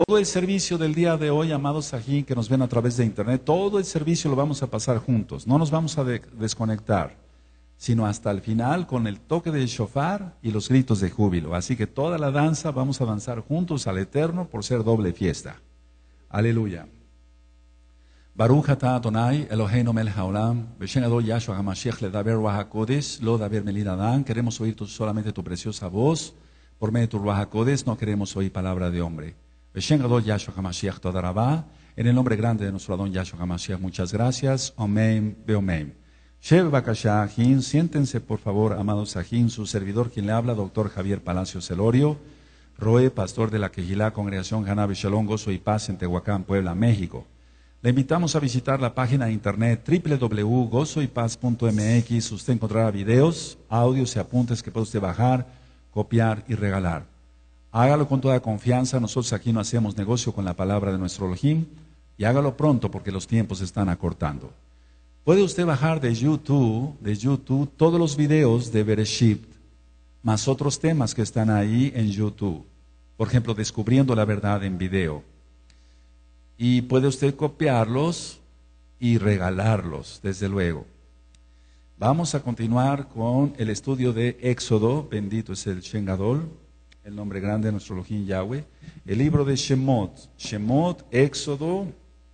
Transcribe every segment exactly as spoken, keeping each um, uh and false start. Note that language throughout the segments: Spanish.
Todo el servicio del día de hoy, amados aquí que nos ven a través de internet, todo el servicio lo vamos a pasar juntos. No nos vamos a de- desconectar, sino hasta el final con el toque del shofar y los gritos de júbilo. Así que toda la danza vamos a danzar juntos al Eterno por ser doble fiesta. Aleluya. Baruch atah Adonai Eloheinu melech haolam, b'shem Adon Yahshua HaMashiach ledaber Ruach HaKodesh, lo daber melid Adán. Queremos oír tu, solamente tu preciosa voz. Por medio de tu Ruach HaKodesh no queremos oír palabra de hombre. B'shem Adon Yahshua HaMashiach toda rabá. En el nombre grande de nuestro Adón Yahshua HaMashiach, muchas gracias. Amén, beomén. Shev Bakashah Ajin, siéntense por favor, amados Ajin, su servidor quien le habla, doctor Javier Palacios Celorio, Roe, pastor de la Quejilá, Congregación Hanabe Shalom, Gozo y Paz en Tehuacán, Puebla, México. Le invitamos a visitar la página de internet doble u doble u doble u punto gozo y paz punto m x. Usted encontrará videos, audios y apuntes que puede usted bajar, copiar y regalar. Hágalo con toda confianza, nosotros aquí no hacemos negocio con la palabra de nuestro Elohim, y hágalo pronto porque los tiempos se están acortando. Puede usted bajar de YouTube, de YouTube todos los videos de Bereshit, más otros temas que están ahí en YouTube. Por ejemplo, Descubriendo la Verdad en video. Y puede usted copiarlos y regalarlos, desde luego. Vamos a continuar con el estudio de Éxodo, bendito es el Shen Gadol, el nombre grande de nuestro Elohim Yahweh. El libro de Shemot, Shemot, Éxodo,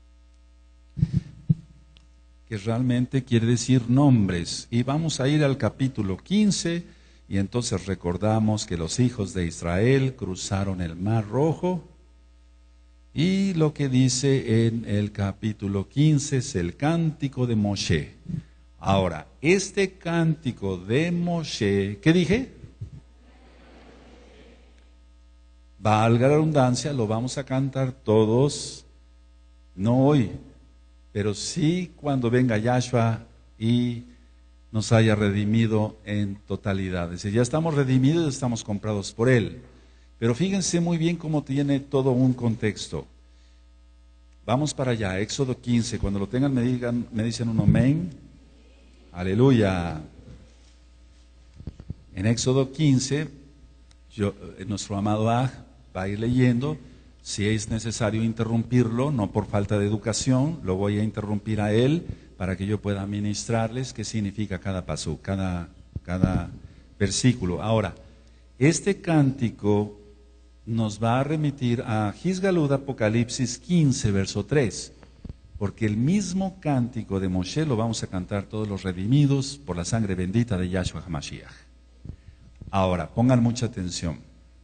que realmente quiere decir nombres. Y vamos a ir al capítulo quince, y entonces recordamos que los hijos de Israel cruzaron el Mar Rojo. Y lo que dice en el capítulo quince es el cántico de Moshe. Ahora, este cántico de Moshe, ¿qué dije? Valga la redundancia, lo vamos a cantar todos, no hoy, pero sí cuando venga Yahshua y nos haya redimido en totalidad. Es decir, ya estamos redimidos, estamos comprados por Él. Pero fíjense muy bien cómo tiene todo un contexto. Vamos para allá, Éxodo quince. Cuando lo tengan me, digan, me dicen un amén. Aleluya. En Éxodo quince, yo, nuestro amado Aj va a ir leyendo. Si es necesario interrumpirlo, no por falta de educación, lo voy a interrumpir a él para que yo pueda ministrarles qué significa cada pasú, cada, cada versículo. Ahora, este cántico nos va a remitir a Gisgalud Apocalipsis quince, verso tres, porque el mismo cántico de Moshe lo vamos a cantar todos los redimidos por la sangre bendita de Yahshua HaMashiach. Ahora, pongan mucha atención.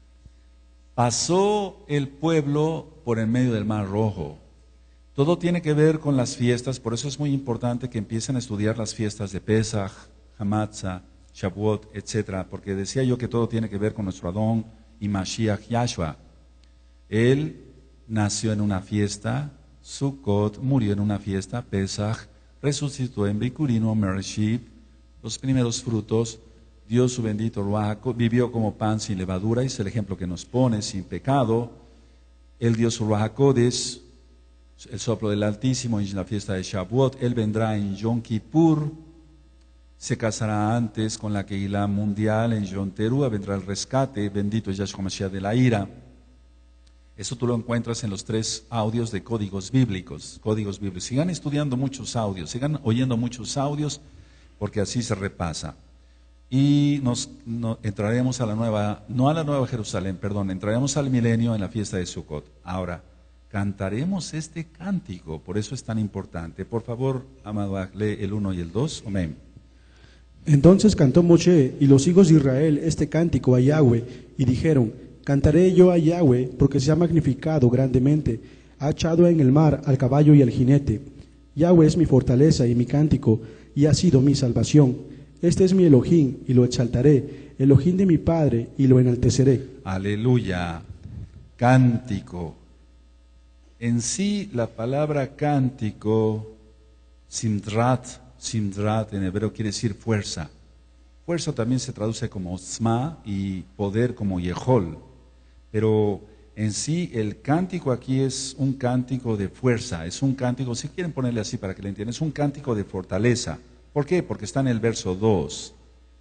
Pasó el pueblo por en medio del Mar Rojo. Todo tiene que ver con las fiestas, por eso es muy importante que empiecen a estudiar las fiestas de Pesach, Hamatzah, Shavuot, etcétera, porque decía yo que todo tiene que ver con nuestro Adón y Mashiach Yahshua. Él nació en una fiesta, Sukkot murió en una fiesta, Pesach resucitó en Bikurino, Mereshit, los primeros frutos, dio su bendito Ruach, vivió como pan sin levadura, y es el ejemplo que nos pone, sin pecado. Él dio su Ruach HaKodesh, el soplo del Altísimo, en la fiesta de Shavuot. Él vendrá en Yom Kippur, se casará antes con la Keilah mundial en Yom Teruah, vendrá el rescate, bendito es Yahshua Mashiach de la ira. Eso tú lo encuentras en los tres audios de códigos bíblicos, códigos bíblicos. Sigan estudiando muchos audios, sigan oyendo muchos audios, porque así se repasa. Y nos, no, entraremos a la nueva, no a la nueva Jerusalén, perdón, entraremos al milenio en la fiesta de Sukkot. Ahora, cantaremos este cántico, por eso es tan importante. Por favor, amado, lee el uno y el dos, amén. Entonces cantó Moshe y los hijos de Israel este cántico a Yahweh, y dijeron: cantaré yo a Yahweh, porque se ha magnificado grandemente, ha echado en el mar al caballo y al jinete. Yahweh es mi fortaleza y mi cántico, y ha sido mi salvación. Este es mi Elohim, y lo exaltaré, Elohim de mi Padre, y lo enalteceré. Aleluya. Cántico. En sí, la palabra cántico, simdrat, simdrat en hebreo quiere decir fuerza. Fuerza también se traduce como sma y poder como yehol. Pero en sí, el cántico aquí es un cántico de fuerza, es un cántico, si quieren ponerle así para que le entiendan, es un cántico de fortaleza. ¿Por qué? Porque está en el verso dos.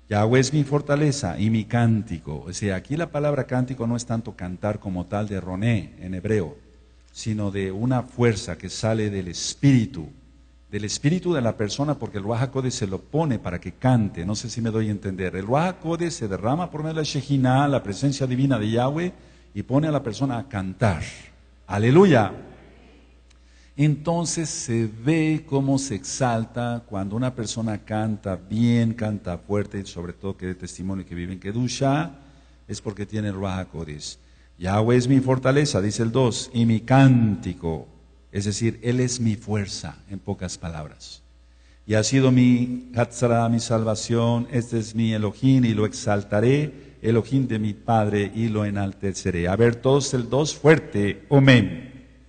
Yahweh es mi fortaleza y mi cántico. O sea, aquí la palabra cántico no es tanto cantar como tal de roné en hebreo, sino de una fuerza que sale del espíritu, del espíritu de la persona, porque el Ruach HaKodesh se lo pone para que cante. No sé si me doy a entender. El Ruach HaKodesh se derrama por medio de la Shejinah, la presencia divina de Yahweh, y pone a la persona a cantar. Aleluya. Entonces se ve cómo se exalta cuando una persona canta bien, canta fuerte, y sobre todo que dé testimonio que vive en Kedusha, es porque tiene el Ruach HaKodesh. Yahweh es mi fortaleza, dice el dos, y mi cántico, es decir, Él es mi fuerza, en pocas palabras. Y ha sido mi Hatzara, mi salvación, este es mi Elohim y lo exaltaré, Elohim de mi Padre y lo enalteceré. A ver, todos el dos, fuerte, amén.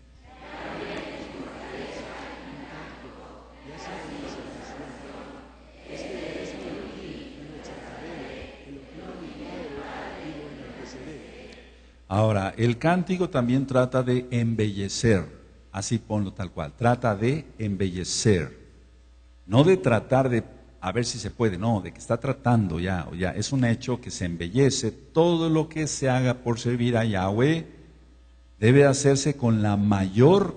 Ahora, el cántico también trata de embellecer, así ponlo tal cual, trata de embellecer, no de tratar de, a ver si se puede, no, de que está tratando ya, o ya, es un hecho que se embellece. Todo lo que se haga por servir a Yahweh debe hacerse con la mayor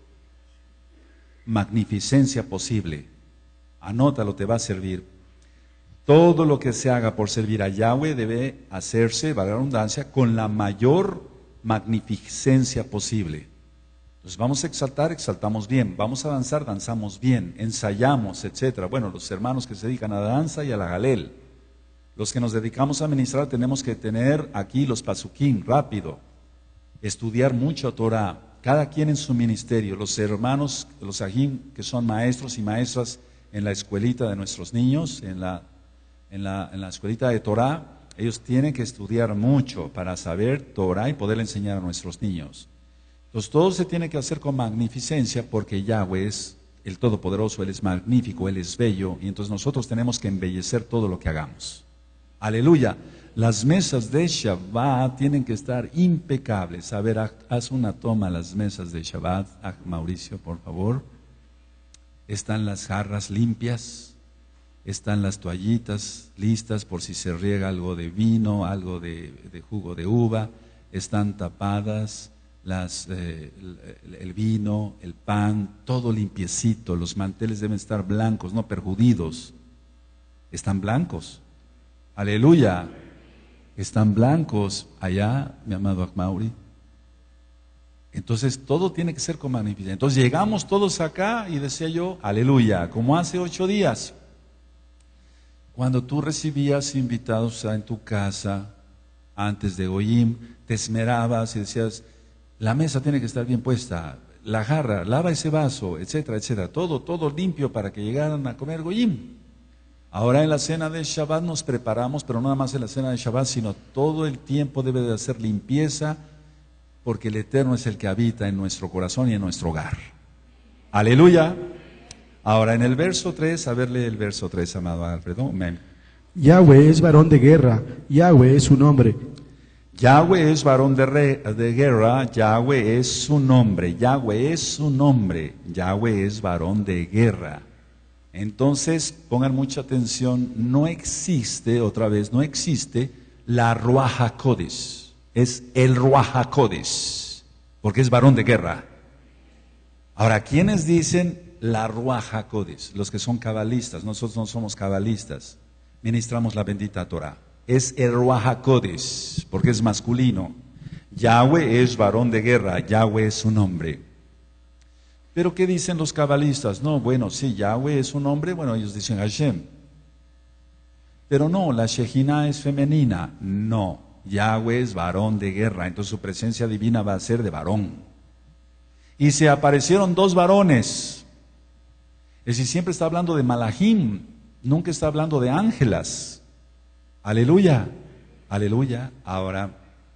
magnificencia posible. Anótalo, te va a servir. Todo lo que se haga por servir a Yahweh debe hacerse, valga la redundancia, con la mayor magnificencia posible. Entonces vamos a exaltar, exaltamos bien, vamos a danzar, danzamos bien, ensayamos, etcétera. Bueno, los hermanos que se dedican a la danza y a la galel, los que nos dedicamos a ministrar tenemos que tener aquí los pasukim, rápido, estudiar mucho Torah, cada quien en su ministerio, los hermanos, los ajim que son maestros y maestras en la escuelita de nuestros niños, en la En la, en la escuelita de Torah, ellos tienen que estudiar mucho para saber Torah y poderle enseñar a nuestros niños. Entonces todo se tiene que hacer con magnificencia porque Yahweh es el Todopoderoso, Él es magnífico, Él es bello, y entonces nosotros tenemos que embellecer todo lo que hagamos. Aleluya. Las mesas de Shabbat tienen que estar impecables. A ver, haz una toma a las mesas de Shabbat, ah, Mauricio, por favor. Están las jarras limpias. Están las toallitas listas por si se riega algo de vino, algo de, de jugo de uva. Están tapadas las, eh, el, el vino, el pan, todo limpiecito. Los manteles deben estar blancos, no perjudidos. Están blancos. Aleluya. Están blancos allá, mi amado Akmauri. Entonces todo tiene que ser con magnificencia. Entonces llegamos todos acá y decía yo, aleluya, como hace ocho días. Cuando tú recibías invitados en tu casa, antes de Goyim, te esmerabas y decías, la mesa tiene que estar bien puesta, la jarra, lava ese vaso, etcétera, etcétera. Todo, todo limpio para que llegaran a comer Goyim. Ahora en la cena de Shabbat nos preparamos, pero no nada más en la cena de Shabbat, sino todo el tiempo debe de hacer limpieza, porque el Eterno es el que habita en nuestro corazón y en nuestro hogar. Aleluya. Ahora en el verso tres, a verle el verso tres, amado Alfredo. Amén. Yahweh es varón de guerra, Yahweh es su nombre. Yahweh es varón de, re, de guerra, Yahweh es su nombre, Yahweh es su nombre, Yahweh es varón de guerra. Entonces, pongan mucha atención, no existe, otra vez, no existe la Ruach HaKodesh, es el Ruach HaKodesh, porque es varón de guerra. Ahora, ¿quiénes dicen la Ruach HaKodesh? Los que son cabalistas. Nosotros no somos cabalistas, ministramos la bendita Torah. Es el Ruach HaKodesh, porque es masculino. Yahweh es varón de guerra, Yahweh es su nombre. Pero ¿qué dicen los cabalistas? No, bueno, sí, Yahweh es un hombre, bueno, ellos dicen Hashem. Pero no, la Shejinah es femenina. No, Yahweh es varón de guerra, entonces su presencia divina va a ser de varón. Y se aparecieron dos varones. Es decir, siempre está hablando de malachim, nunca está hablando de ángelas. Aleluya, aleluya. Ahora,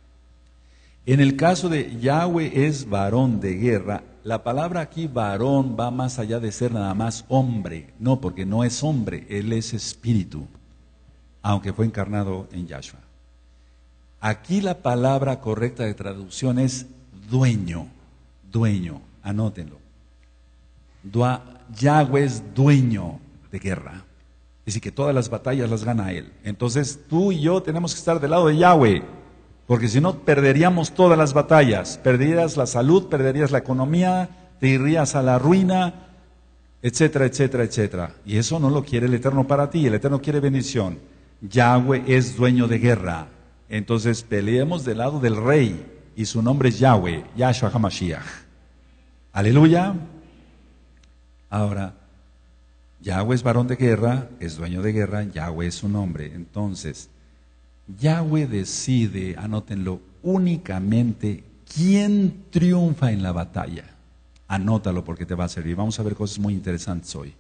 en el caso de Yahweh es varón de guerra, la palabra aquí varón va más allá de ser nada más hombre. No, porque no es hombre, él es espíritu, aunque fue encarnado en Yahshua. Aquí la palabra correcta de traducción es dueño, dueño, anótenlo. Dua, Yahweh es dueño de guerra. Es decir, que todas las batallas las gana Él. Entonces tú y yo tenemos que estar del lado de Yahweh, porque si no perderíamos todas las batallas, perderías la salud, perderías la economía, te irías a la ruina, etcétera, etcétera, etcétera. Y eso no lo quiere el Eterno para ti, el Eterno quiere bendición. Yahweh es dueño de guerra, entonces peleemos del lado del Rey, y su nombre es Yahweh, Yahshua HaMashiach. Aleluya. Ahora, Yahweh es varón de guerra, es dueño de guerra, Yahweh es su nombre. Entonces, Yahweh decide, anótenlo, únicamente quién triunfa en la batalla. Anótalo porque te va a servir. Vamos a ver cosas muy interesantes hoy.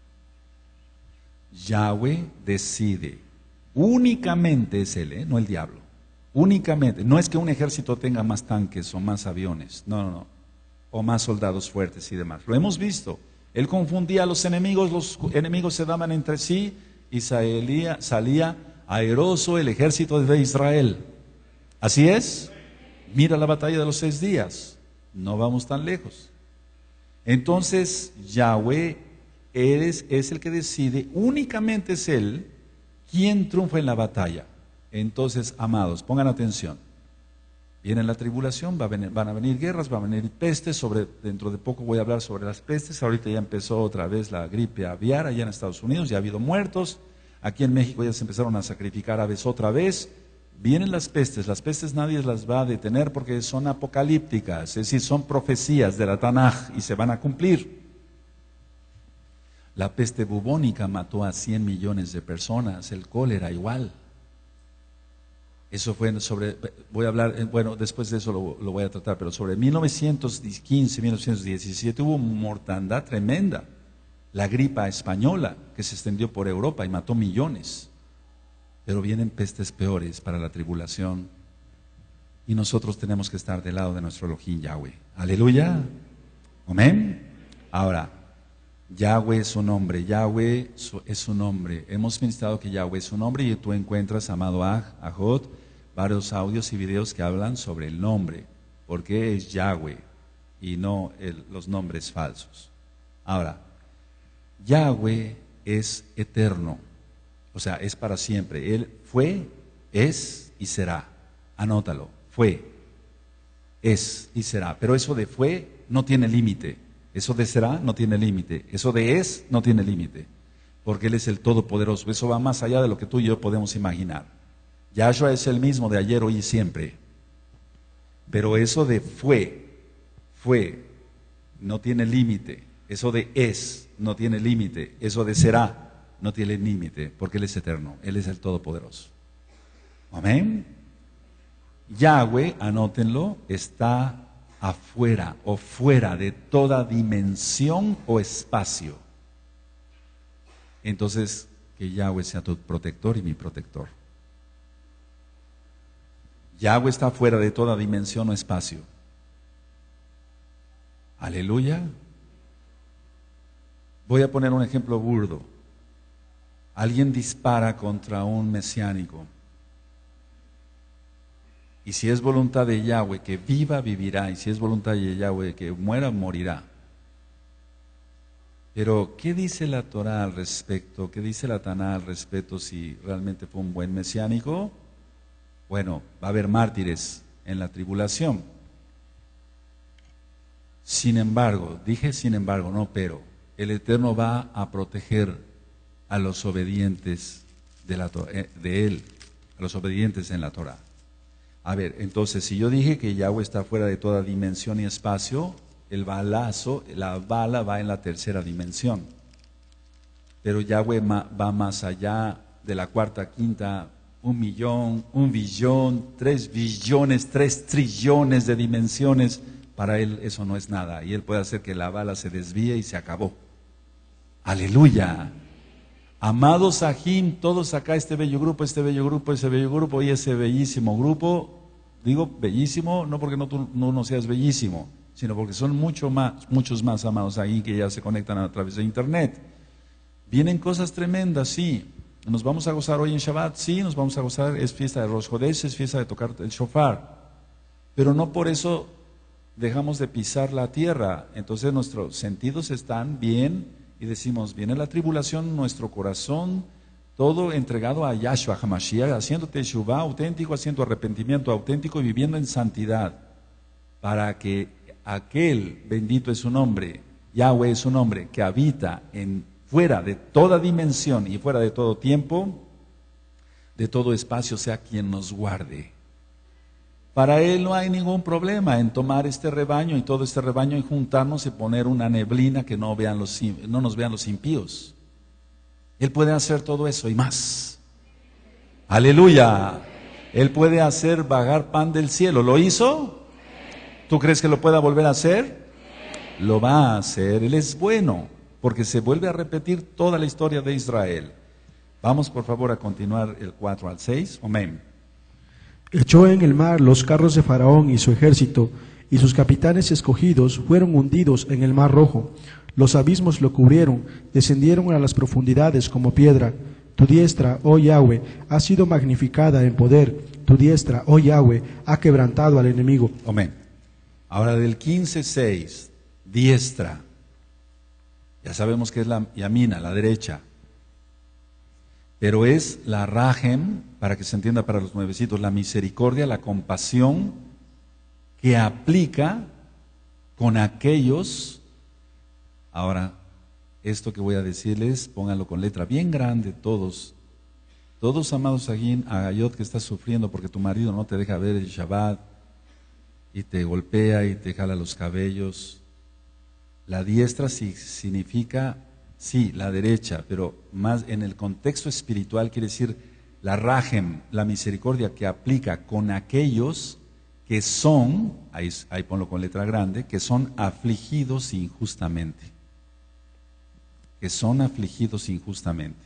Yahweh decide, únicamente es Él, ¿eh? No el diablo. Únicamente, no es que un ejército tenga más tanques o más aviones, no, no, no, o más soldados fuertes y demás. Lo hemos visto. Él confundía a los enemigos, los enemigos se daban entre sí y salía, salía airoso el ejército de Israel. ¿Así es? Mira la batalla de los seis días, no vamos tan lejos. Entonces, Yahweh es, es el que decide, únicamente es Él quien triunfa en la batalla. Entonces, amados, pongan atención. Viene la tribulación, va a venir, van a venir guerras, va a venir pestes, sobre, dentro de poco voy a hablar sobre las pestes. Ahorita ya empezó otra vez la gripe aviar allá en Estados Unidos, ya ha habido muertos. Aquí en México ya se empezaron a sacrificar aves otra vez. Vienen las pestes, las pestes nadie las va a detener porque son apocalípticas, es decir, son profecías de la Tanaj y se van a cumplir. La peste bubónica mató a cien millones de personas, el cólera igual. Eso fue sobre, voy a hablar, bueno, después de eso lo, lo voy a tratar, pero sobre mil novecientos quince, mil novecientos diecisiete hubo mortandad tremenda. La gripa española que se extendió por Europa y mató millones. Pero vienen pestes peores para la tribulación y nosotros tenemos que estar del lado de nuestro Elohim Yahweh. Aleluya. Amén. Ahora, Yahweh es su nombre, Yahweh es su nombre. Hemos ministrado que Yahweh es su nombre y tú encuentras, amado Aj, Ajot, varios audios y videos que hablan sobre el nombre, porque es Yahweh y no el, los nombres falsos. Ahora, Yahweh es eterno, o sea, es para siempre. Él fue, es y será. Anótalo, fue, es y será. Pero eso de fue no tiene límite. Eso de será no tiene límite, eso de es no tiene límite, porque Él es el Todopoderoso. Eso va más allá de lo que tú y yo podemos imaginar. Yahshua es el mismo de ayer, hoy y siempre. Pero eso de fue, fue, no tiene límite. Eso de es no tiene límite. Eso de será no tiene límite, porque Él es eterno, Él es el Todopoderoso. Amén. Yahweh, anótenlo, está afuera o fuera de toda dimensión o espacio. Entonces, que Yahweh sea tu protector y mi protector. Yahweh está fuera de toda dimensión o espacio. Aleluya. Voy a poner un ejemplo burdo. Alguien dispara contra un mesiánico. Y si es voluntad de Yahweh que viva, vivirá. Y si es voluntad de Yahweh que muera, morirá. Pero, ¿qué dice la Torah al respecto? ¿Qué dice la Taná al respecto si realmente fue un buen mesiánico? Bueno, va a haber mártires en la tribulación. Sin embargo, dije sin embargo, no pero, el Eterno va a proteger a los obedientes de, la, de Él, a los obedientes en la Torah. A ver, entonces, si yo dije que Yahweh está fuera de toda dimensión y espacio, el balazo, la bala va en la tercera dimensión. Pero Yahweh va más allá de la cuarta, quinta, un millón, un billón, tres billones, tres trillones de dimensiones. Para Él eso no es nada. Y Él puede hacer que la bala se desvíe y se acabó. Aleluya. Amados Ajim, todos acá, este bello grupo, este bello grupo, ese bello grupo y ese bellísimo grupo. Digo bellísimo, no porque no, tú no, no seas bellísimo, sino porque son mucho más, muchos más amados ahí que ya se conectan a través de internet. Vienen cosas tremendas, sí. Nos vamos a gozar hoy en Shabbat, sí, nos vamos a gozar, es fiesta de Rosh Hodesh, es fiesta de tocar el shofar. Pero no por eso dejamos de pisar la tierra. Entonces nuestros sentidos están bien y decimos, viene la tribulación, nuestro corazón, todo entregado a Yahshua HaMashiach, haciendo teshuvah auténtico, haciendo arrepentimiento auténtico y viviendo en santidad, para que aquel, bendito es su nombre, Yahweh es su nombre, que habita en, fuera de toda dimensión y fuera de todo tiempo, de todo espacio, sea quien nos guarde. Para Él no hay ningún problema en tomar este rebaño y todo este rebaño y juntarnos y poner una neblina que no, vean los, no nos vean los impíos. Él puede hacer todo eso y más. Aleluya. Él puede hacer bajar pan del cielo. ¿Lo hizo? ¿Tú crees que lo pueda volver a hacer? Lo va a hacer. Él es bueno, porque se vuelve a repetir toda la historia de Israel. Vamos por favor a continuar el cuatro al seis. Amén. Echó en el mar los carros de Faraón y su ejército, y sus capitanes escogidos fueron hundidos en el mar rojo. Los abismos lo cubrieron, descendieron a las profundidades como piedra. Tu diestra, oh Yahweh, ha sido magnificada en poder. Tu diestra, oh Yahweh, ha quebrantado al enemigo. Amén. Ahora del quince seis, diestra. Ya sabemos que es la yamina, la derecha. Pero es la rajem, para que se entienda para los nuevecitos, la misericordia, la compasión que aplica con aquellos. Ahora, esto que voy a decirles, pónganlo con letra bien grande todos. Todos, amados Agin, Agayot, que estás sufriendo porque tu marido no te deja ver el Shabbat y te golpea y te jala los cabellos. La diestra sí significa, sí, la derecha, pero más en el contexto espiritual quiere decir la rajem, la misericordia que aplica con aquellos que son, ahí, ahí ponlo con letra grande, que son afligidos injustamente. Que son afligidos injustamente.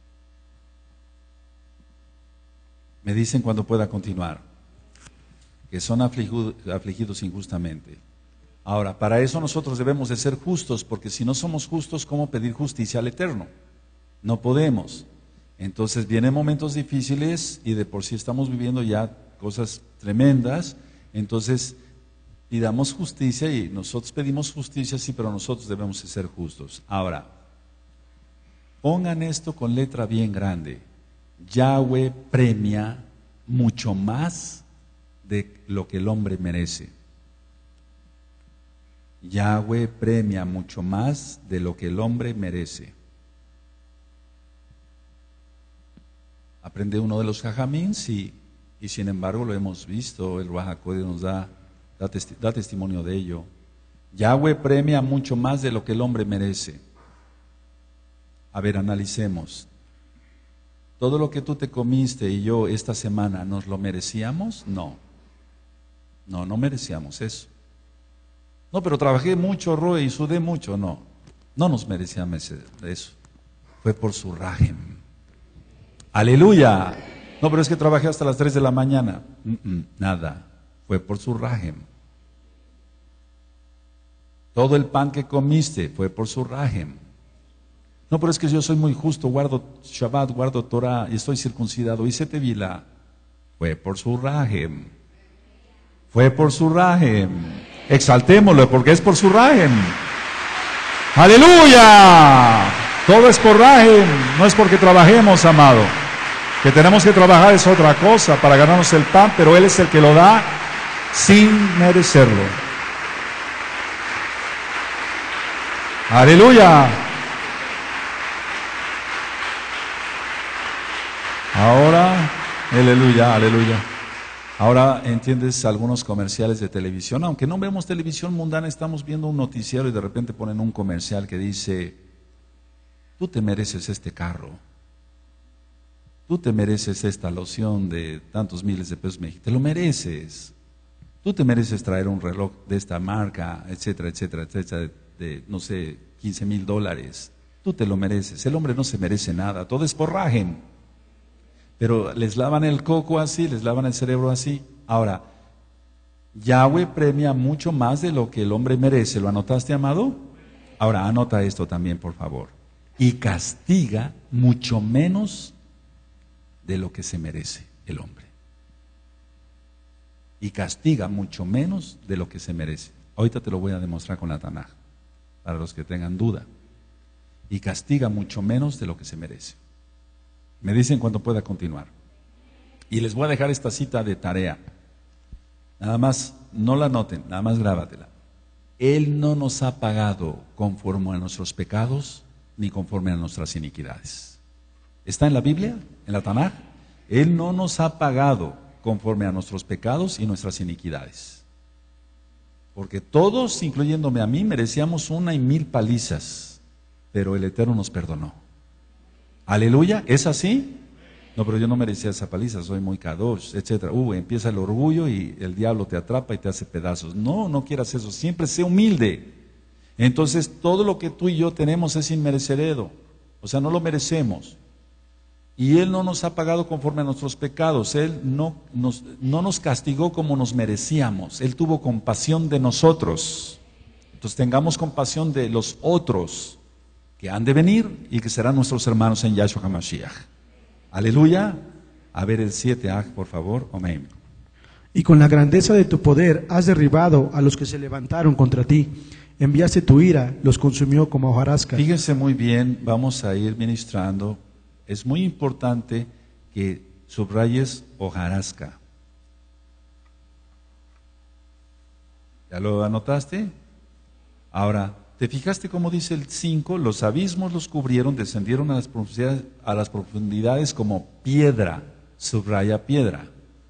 Me dicen cuando pueda continuar. Que son afligidos, afligidos injustamente. Ahora, para eso nosotros debemos de ser justos, porque si no somos justos, ¿cómo pedir justicia al Eterno? No podemos. Entonces vienen momentos difíciles y de por sí estamos viviendo ya cosas tremendas, entonces pidamos justicia y nosotros pedimos justicia, sí, pero nosotros debemos de ser justos. Ahora, pongan esto con letra bien grande. Yahweh premia mucho más de lo que el hombre merece. Yahweh premia mucho más de lo que el hombre merece. Aprende uno de los jajamíns y, y sin embargo lo hemos visto, el Ruach HaKodesh nos da, da, testi da testimonio de ello. Yahweh premia mucho más de lo que el hombre merece. A ver, analicemos. ¿Todo lo que tú te comiste y yo esta semana nos lo merecíamos? No. No, no merecíamos eso. No, pero trabajé mucho, Roe, y sudé mucho. No, no nos merecíamos eso. Fue por su rajem. ¡Aleluya! No, pero es que trabajé hasta las tres de la mañana. Mm -mm, nada, fue por su rajem. Todo el pan que comiste fue por su rajem. No, pero es que yo soy muy justo, guardo Shabbat, guardo Torah, y estoy circuncidado, hice Tevilá. Fue por su rajem. Fue por su rajem. Exaltémoslo porque es por su rajem. ¡Aleluya! Todo es por rajem, no es porque trabajemos, amado. Que tenemos que trabajar es otra cosa para ganarnos el pan, pero Él es el que lo da sin merecerlo. ¡Aleluya! Ahora, aleluya, aleluya. Ahora entiendes algunos comerciales de televisión, aunque no vemos televisión mundana, estamos viendo un noticiero y de repente ponen un comercial que dice, tú te mereces este carro, tú te mereces esta loción de tantos miles de pesos mexicanos, te lo mereces, tú te mereces traer un reloj de esta marca, etcétera, etcétera, etcétera, de, de no sé, quince mil dólares, tú te lo mereces, el hombre no se merece nada, todo es por rajem. Pero les lavan el coco así, les lavan el cerebro así. Ahora, Yahweh premia mucho más de lo que el hombre merece. ¿Lo anotaste, amado? Ahora, anota esto también, por favor. Y castiga mucho menos de lo que se merece el hombre. Y castiga mucho menos de lo que se merece. Ahorita te lo voy a demostrar con la Tanaj, para los que tengan duda. y castiga mucho menos de lo que se merece. Me dicen cuando pueda continuar. Y les voy a dejar esta cita de tarea. Nada más, no la noten, nada más grábatela. Él no nos ha pagado conforme a nuestros pecados ni conforme a nuestras iniquidades. ¿Está en la Biblia? ¿En la Tanaj? Él no nos ha pagado conforme a nuestros pecados y nuestras iniquidades. Porque todos, incluyéndome a mí, merecíamos una y mil palizas, pero el Eterno nos perdonó. Aleluya, ¿es así? No, pero yo no merecía esa paliza, soy muy kadosh, etcétera. Uh, empieza el orgullo y el diablo te atrapa y te hace pedazos. No, no quieras eso, siempre sé humilde. Entonces, todo lo que tú y yo tenemos es inmerecedero, o sea, no lo merecemos. Y Él no nos ha pagado conforme a nuestros pecados, Él no nos, no nos castigó como nos merecíamos, Él tuvo compasión de nosotros. Entonces, tengamos compasión de los otros que han de venir y que serán nuestros hermanos en Yahshua HaMashiach. Aleluya. A ver el siete, ah, por favor. Amén. Y con la grandeza de tu poder has derribado a los que se levantaron contra ti. Enviaste tu ira, los consumió como hojarasca. Fíjense muy bien, vamos a ir ministrando. Es muy importante que subrayes hojarasca. ¿Ya lo anotaste? Ahora, ¿te fijaste cómo dice el cinco? Los abismos los cubrieron, descendieron a las profundidades, a las profundidades como piedra. Subraya piedra.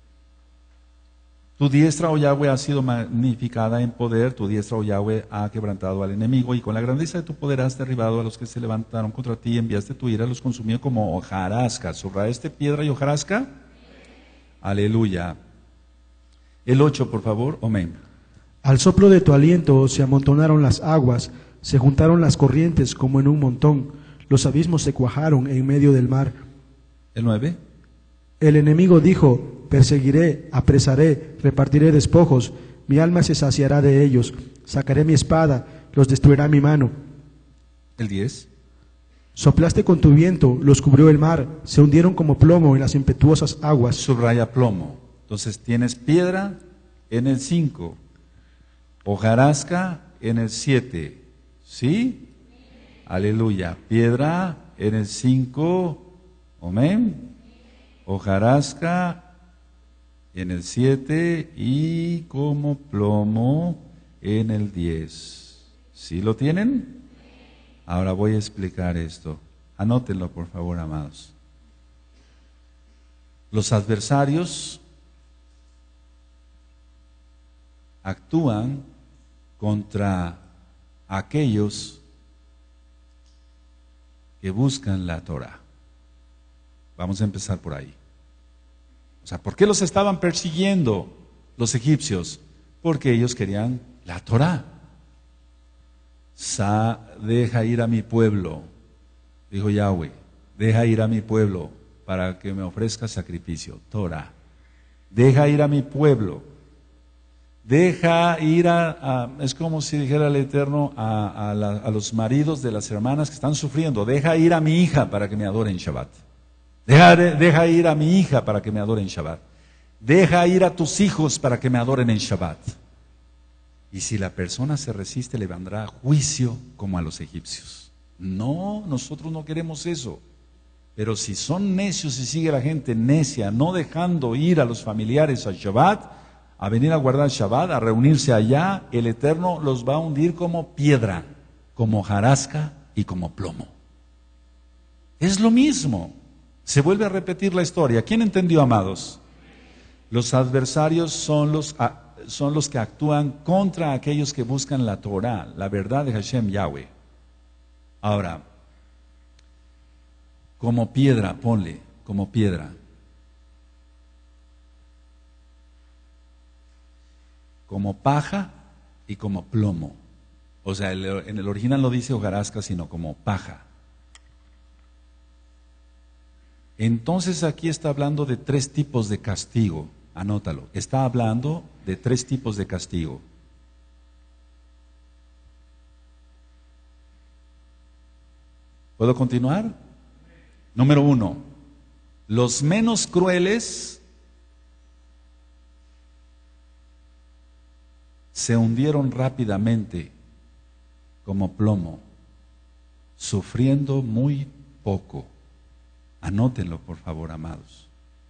Tu diestra, oh Yahweh, ha sido magnificada en poder, tu diestra, oh Yahweh, ha quebrantado al enemigo, y con la grandeza de tu poder has derribado a los que se levantaron contra ti, enviaste tu ira, los consumió como hojarasca. ¿Subrayaste piedra y hojarasca? Aleluya. El ocho, por favor. Amén. Al soplo de tu aliento se amontonaron las aguas, se juntaron las corrientes como en un montón, los abismos se cuajaron en medio del mar. El nueve. El enemigo dijo: perseguiré, apresaré, repartiré despojos, mi alma se saciará de ellos, sacaré mi espada, los destruirá mi mano. El diez. Soplaste con tu viento, los cubrió el mar, se hundieron como plomo en las impetuosas aguas. Subraya plomo. Entonces tienes piedra en el cinco, hojarasca en el siete, ¿sí? Aleluya. Piedra en el cinco, amén. Hojarasca en el siete y como plomo en el diez. ¿Sí lo tienen? Ahora voy a explicar esto. Anótenlo, por favor, amados. Los adversarios actúan contra aquellos que buscan la Torah. Vamos a empezar por ahí. O sea, ¿por qué los estaban persiguiendo los egipcios? Porque ellos querían la Torah. Sa, deja ir a mi pueblo, dijo Yahweh, deja ir a mi pueblo para que me ofrezca sacrificio, Torah. Deja ir a mi pueblo. Deja ir a, a es como si dijera el Eterno a, a, la, a los maridos de las hermanas que están sufriendo, deja ir a mi hija para que me adore en Shabbat. Deja, deja ir a mi hija para que me adore en Shabbat. Deja ir a tus hijos para que me adoren en Shabbat. Y si la persona se resiste, le vendrá juicio como a los egipcios. No, nosotros no queremos eso. Pero si son necios y sigue la gente necia, no dejando ir a los familiares a Shabbat, a venir a guardar Shabbat, a reunirse allá, el Eterno los va a hundir como piedra, como hojarasca y como plomo. Es lo mismo. Se vuelve a repetir la historia. ¿Quién entendió, amados? Los adversarios son los, son los que actúan contra aquellos que buscan la Torah, la verdad de Hashem Yahweh. Ahora, como piedra, ponle, como piedra. Como paja y como plomo. O sea, en el original no dice hojarasca, sino como paja. Entonces aquí está hablando de tres tipos de castigo. Anótalo. Está hablando de tres tipos de castigo. ¿Puedo continuar? Número uno. Los menos crueles se hundieron rápidamente como plomo. sufriendo muy poco. Anótenlo, por favor, amados.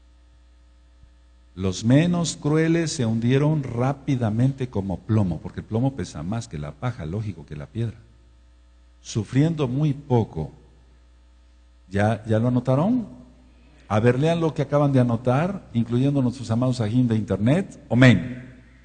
Los menos crueles se hundieron rápidamente como plomo, porque el plomo pesa más que la paja, lógico, que la piedra. Sufriendo muy poco. ¿Ya, ya lo anotaron? A ver, lean lo que acaban de anotar, incluyendo nuestros amados ajín de internet. Amén.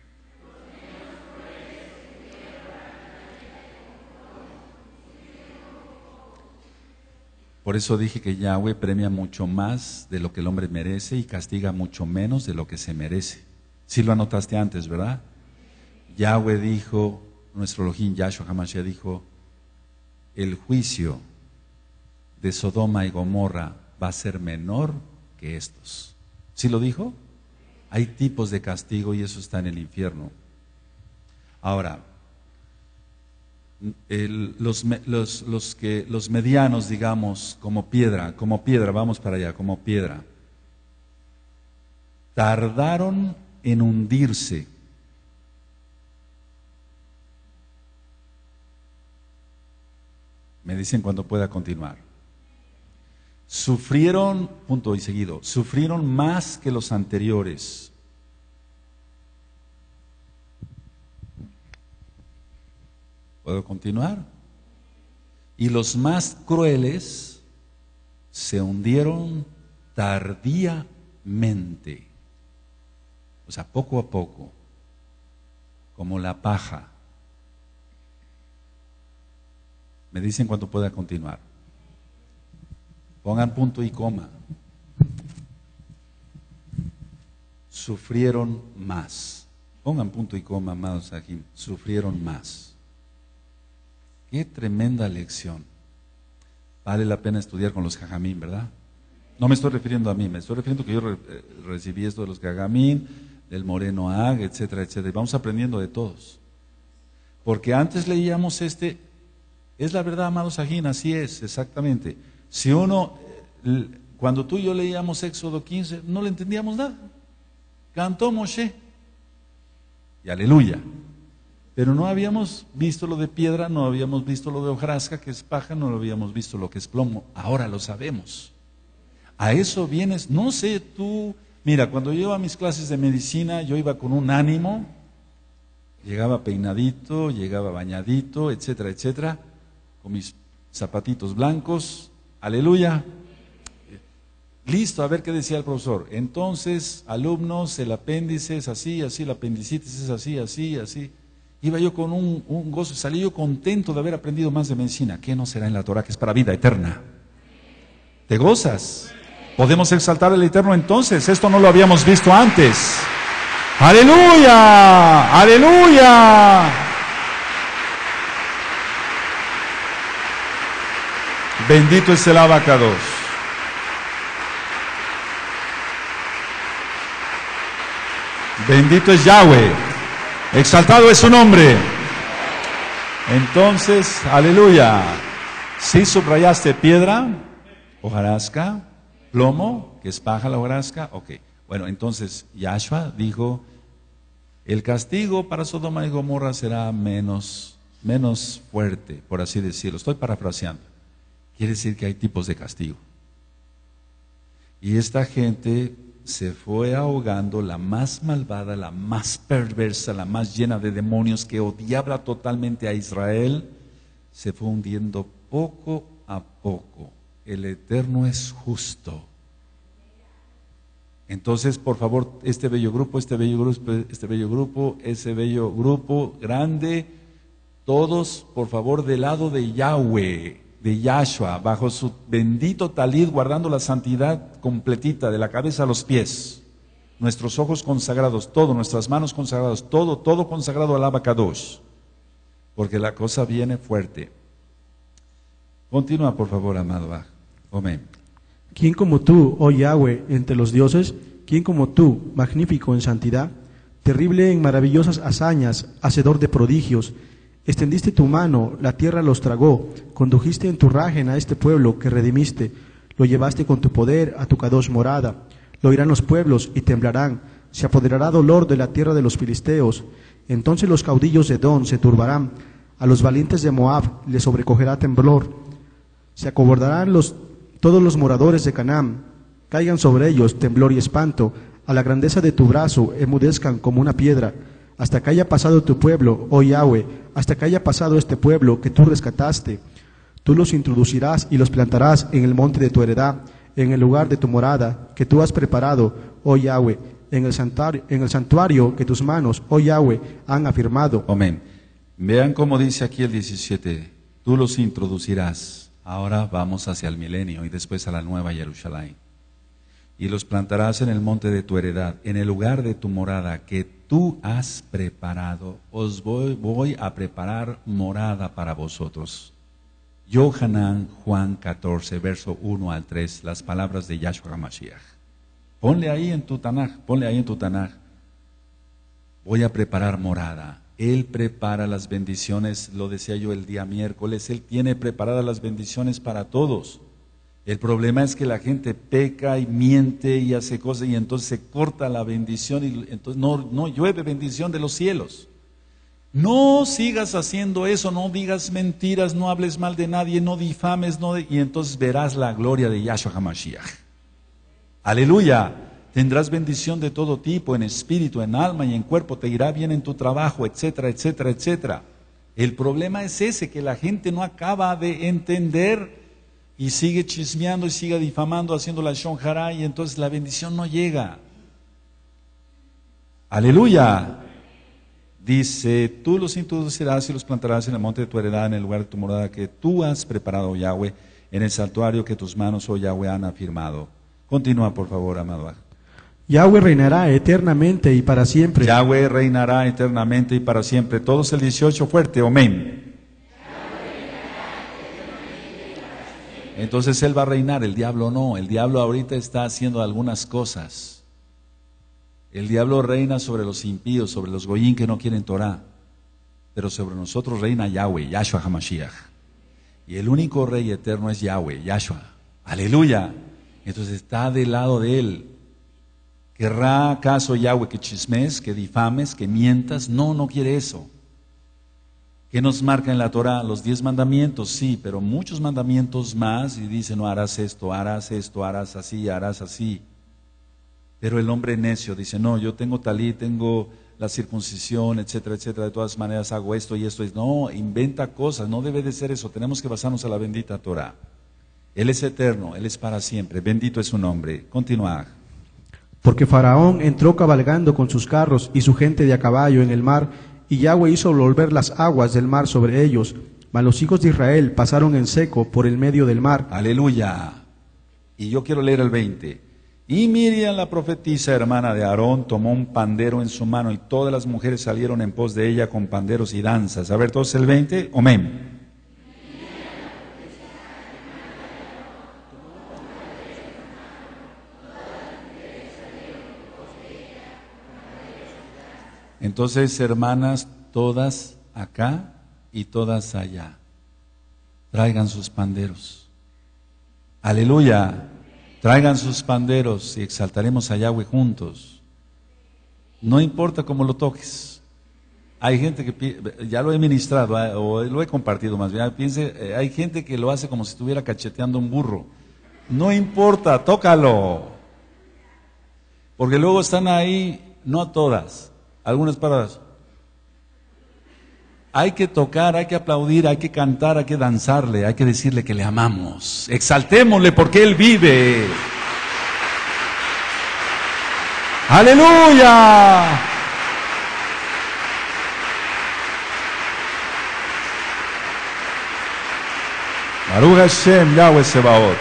Por eso dije que Yahweh premia mucho más de lo que el hombre merece y castiga mucho menos de lo que se merece. Sí lo anotaste antes, ¿verdad? Yahweh dijo, nuestro Elohim Yahshua HaMashiach dijo, el juicio de Sodoma y Gomorra va a ser menor que estos. ¿Sí lo dijo? Hay tipos de castigo y eso está en el infierno. Ahora, el, los, los, los, que, los medianos, digamos, como piedra, como piedra, vamos para allá, como piedra, tardaron en hundirse. Me dicen cuando pueda continuar. Sufrieron, punto y seguido, sufrieron más que los anteriores. ¿Puedo continuar? Y los más crueles se hundieron tardíamente, o sea, poco a poco, como la paja. Me dicen cuando pueda continuar. Pongan punto y coma. Sufrieron más. Pongan punto y coma, amados aquí. Sufrieron más. Qué tremenda lección. Vale la pena estudiar con los jajamín, ¿verdad? No me estoy refiriendo a mí, me estoy refiriendo que yo re, eh, recibí esto de los jajamín, del Moreno Ag, etcétera, etcétera. Y vamos aprendiendo de todos. Porque antes leíamos este, es la verdad, amados ajín, así es, exactamente. Si uno, cuando tú y yo leíamos Éxodo quince, no le entendíamos nada. Cantó Moshe. Y aleluya. Pero no habíamos visto lo de piedra, no habíamos visto lo de hojarasca, que es paja, no habíamos visto lo que es plomo. Ahora lo sabemos. A eso vienes, no sé tú, mira, cuando yo iba a mis clases de medicina, yo iba con un ánimo, llegaba peinadito, llegaba bañadito, etcétera, etcétera, con mis zapatitos blancos, aleluya. Listo, a ver qué decía el profesor. Entonces, alumnos, el apéndice es así, así, el apendicitis es así, así, así. Iba yo con un, un gozo, salí yo contento de haber aprendido más de medicina. ¿Qué no será en la Torah que es para vida eterna? ¿Te gozas? ¿Podemos exaltar al Eterno entonces? Esto no lo habíamos visto antes. ¡Aleluya! ¡Aleluya! Bendito es el abacados. Bendito es Yahweh. Exaltado es su nombre. Entonces, aleluya. Si subrayaste piedra, hojarasca, plomo, que es paja la hojarasca, ok. Bueno, entonces Yahshua dijo, el castigo para Sodoma y Gomorra será menos, menos fuerte, por así decirlo. Estoy parafraseando. Quiere decir que hay tipos de castigo. Y esta gente se fue ahogando, la más malvada, la más perversa, la más llena de demonios, que odiaba totalmente a Israel, se fue hundiendo poco a poco. El Eterno es justo. Entonces, por favor, este bello grupo, este bello grupo, este bello grupo, ese bello grupo grande, todos, por favor, del lado de Yahweh, de Yahshua, bajo su bendito talid, guardando la santidad completita, de la cabeza a los pies, nuestros ojos consagrados, todo, nuestras manos consagradas, todo, todo consagrado al Abacadosh, porque la cosa viene fuerte. Continúa, por favor, amado. Amén. ¿Quién como tú, oh Yahweh, entre los dioses? ¿Quién como tú, magnífico en santidad, terrible en maravillosas hazañas, hacedor de prodigios? Extendiste tu mano, la tierra los tragó, condujiste en tu rajen a este pueblo que redimiste, lo llevaste con tu poder a tu Kadosh morada. Lo oirán los pueblos y temblarán, se apoderará dolor de la tierra de los filisteos. Entonces los caudillos de Edom se turbarán, a los valientes de Moab les sobrecogerá temblor. Se acobardarán los, todos los moradores de Canaán, caigan sobre ellos temblor y espanto, a la grandeza de tu brazo enmudezcan como una piedra, hasta que haya pasado tu pueblo, oh Yahweh, hasta que haya pasado este pueblo que tú rescataste. Tú los introducirás y los plantarás en el monte de tu heredad, en el lugar de tu morada, que tú has preparado, oh Yahweh, en el santuario, en el santuario que tus manos, oh Yahweh, han afirmado. Amén. Vean cómo dice aquí el diecisiete, tú los introducirás. Ahora vamos hacia el milenio y después a la nueva Jerusalén. Y los plantarás en el monte de tu heredad, en el lugar de tu morada que tú has preparado. Os voy, voy a preparar morada para vosotros. Yohanan, Juan catorce, verso uno al tres, las palabras de Yahshua HaMashiach. Ponle ahí en tu Tanaj, ponle ahí en tu Tanaj. Voy a preparar morada. Él prepara las bendiciones, lo decía yo el día miércoles, Él tiene preparadas las bendiciones para todos. El problema es que la gente peca y miente y hace cosas y entonces se corta la bendición y entonces no, no llueve bendición de los cielos. No sigas haciendo eso, no digas mentiras, no hables mal de nadie, no difames, no de, y entonces verás la gloria de Yahshua HaMashiach. Aleluya. Tendrás bendición de todo tipo, en espíritu, en alma y en cuerpo, te irá bien en tu trabajo, etcétera, etcétera, etcétera. El problema es ese, que la gente no acaba de entender y sigue chismeando y sigue difamando, haciendo la shon hara, y entonces la bendición no llega. Aleluya. Dice, tú los introducirás y los plantarás en el monte de tu heredad, en el lugar de tu morada que tú has preparado, Yahweh, en el santuario que tus manos, oh Yahweh, han afirmado. Continúa, por favor, amado. Yahweh reinará eternamente y para siempre. Yahweh reinará eternamente y para siempre. Todos el dieciocho fuerte, amén. Entonces Él va a reinar, el diablo no. El diablo ahorita está haciendo algunas cosas. El diablo reina sobre los impíos, sobre los goyín que no quieren Torah. Pero sobre nosotros reina Yahweh, Yahshua HaMashiach. Y el único rey eterno es Yahweh, Yahshua. Aleluya. Entonces está del lado de Él. ¿Querrá acaso Yahweh que chismes, que difames, que mientas? No, no quiere eso. ¿Qué nos marca en la Torah? Los diez mandamientos, sí, pero muchos mandamientos más, y dice, no harás esto, harás esto, harás así, harás así. Pero el hombre necio dice, no, yo tengo talí, tengo la circuncisión, etcétera, etcétera, de todas maneras hago esto y esto. No, inventa cosas, no debe de ser eso, tenemos que basarnos a la bendita Torah. Él es eterno, Él es para siempre, bendito es su nombre. Continúa. Porque Faraón entró cabalgando con sus carros y su gente de a caballo en el mar, y Yahweh hizo volver las aguas del mar sobre ellos. Mas los hijos de Israel pasaron en seco por el medio del mar. Aleluya. Y yo quiero leer el veinte. Y Miriam, la profetisa, hermana de Aarón, tomó un pandero en su mano, y todas las mujeres salieron en pos de ella con panderos y danzas. A ver, todos el veinte. Amén. Entonces, hermanas, todas acá y todas allá, traigan sus panderos. Aleluya. Traigan sus panderos y exaltaremos a Yahweh juntos. No importa cómo lo toques. Hay gente que, ya lo he ministrado, o lo he compartido más bien, piense, hay gente que lo hace como si estuviera cacheteando un burro. No importa, tócalo. Porque luego están ahí, no todas, algunas paradas. Hay que tocar, hay que aplaudir, hay que cantar, hay que danzarle, hay que decirle que le amamos. Exaltémosle porque Él vive. ¡Aleluya! Baruch Hashem, Yahweh Sebaot.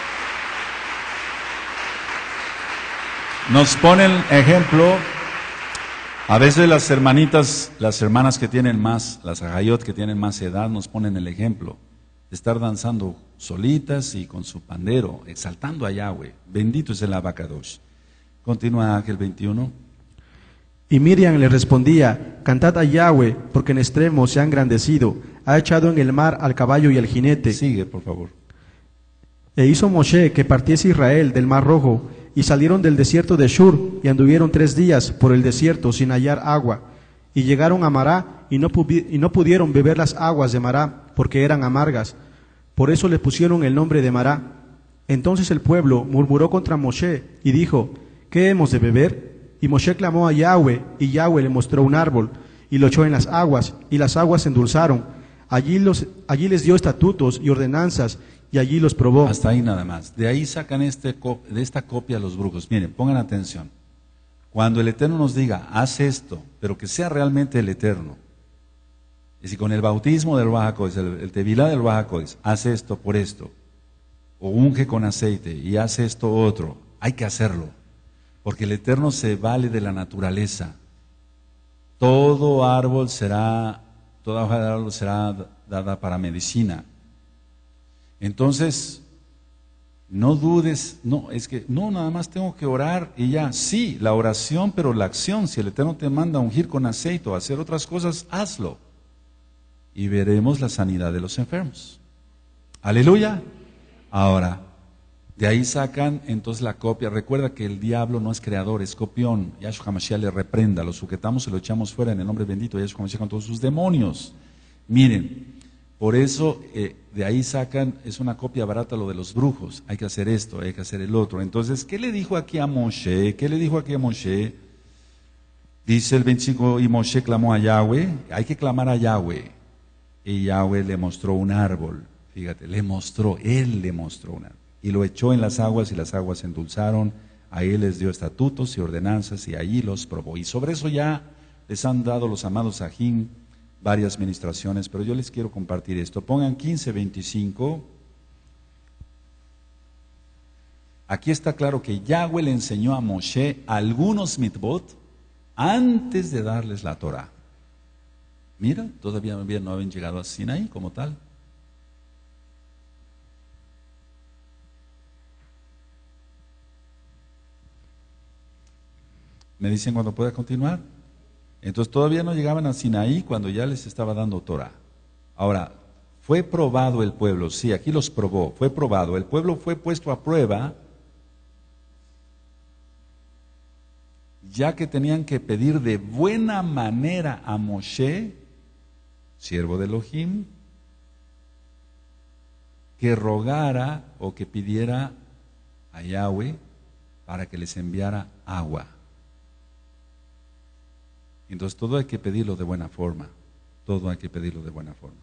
Nos ponen ejemplo. A veces las hermanitas, las hermanas que tienen más, las ajayot que tienen más edad, nos ponen el ejemplo de estar danzando solitas y con su pandero, exaltando a Yahweh. Bendito es el Abacadosh. Continúa Ángel veintiuno. Y Miriam le respondía, cantad a Yahweh, porque en extremo se ha engrandecido, ha echado en el mar al caballo y al jinete. Sigue, por favor. E hizo Moshe que partiese Israel del mar rojo, y salieron del desierto de Shur, y anduvieron tres días por el desierto sin hallar agua. Y llegaron a Mará, y no, y no pudieron beber las aguas de Mará, porque eran amargas. Por eso le pusieron el nombre de Mará. Entonces el pueblo murmuró contra Moshe y dijo, ¿qué hemos de beber? Y Moshe clamó a Yahweh, y Yahweh le mostró un árbol, y lo echó en las aguas, y las aguas se endulzaron. Allí, los, allí les dio estatutos y ordenanzas, y allí los probó. Hasta ahí nada más. De ahí sacan este, de esta copia los brujos. Miren, pongan atención. Cuando el Eterno nos diga, haz esto, pero que sea realmente el Eterno. Y si con el bautismo del Ruach HaKodesh, el, el tevilá del Ruach HaKodesh, haz esto por esto, o unge con aceite y haz esto otro, hay que hacerlo, porque el Eterno se vale de la naturaleza. Todo árbol será, toda hoja de árbol será dada para medicina. Entonces, no dudes, no, es que no, nada más tengo que orar y ya. Sí, la oración, pero la acción, si el Eterno te manda a ungir con aceite o hacer otras cosas, hazlo. Y veremos la sanidad de los enfermos. Aleluya. Ahora, de ahí sacan entonces la copia. Recuerda que el diablo no es creador, es copión. Yahshua HaMashiach le reprenda, lo sujetamos y lo echamos fuera en el nombre bendito de Yahshua HaMashiach con todos sus demonios. Miren, por eso eh, de ahí sacan, es una copia barata lo de los brujos. Hay que hacer esto, hay que hacer el otro. Entonces, ¿qué le dijo aquí a Moshe? ¿Qué le dijo aquí a Moshe? Dice el veinticinco, y Moshe clamó a Yahweh. Hay que clamar a Yahweh. Y Yahweh le mostró un árbol. Fíjate, le mostró, él le mostró un árbol. Y lo echó en las aguas y las aguas se endulzaron. Ahí les dio estatutos y ordenanzas y allí los probó. Y sobre eso ya les han dado los amados Sajín varias ministraciones, pero yo les quiero compartir esto. Pongan quince veinticinco. Aquí está claro que Yahweh le enseñó a Moshe algunos mitvot antes de darles la Torah. Mira, todavía no habían llegado a Sinaí como tal. Me dicen cuando pueda continuar. Entonces todavía no llegaban a Sinaí cuando ya les estaba dando Torah. Ahora, fue probado el pueblo, sí, aquí los probó, fue probado. El pueblo fue puesto a prueba, ya que tenían que pedir de buena manera a Moshe, siervo de Elohim, que rogara o que pidiera a Yahweh para que les enviara agua. Entonces todo hay que pedirlo de buena forma, todo hay que pedirlo de buena forma.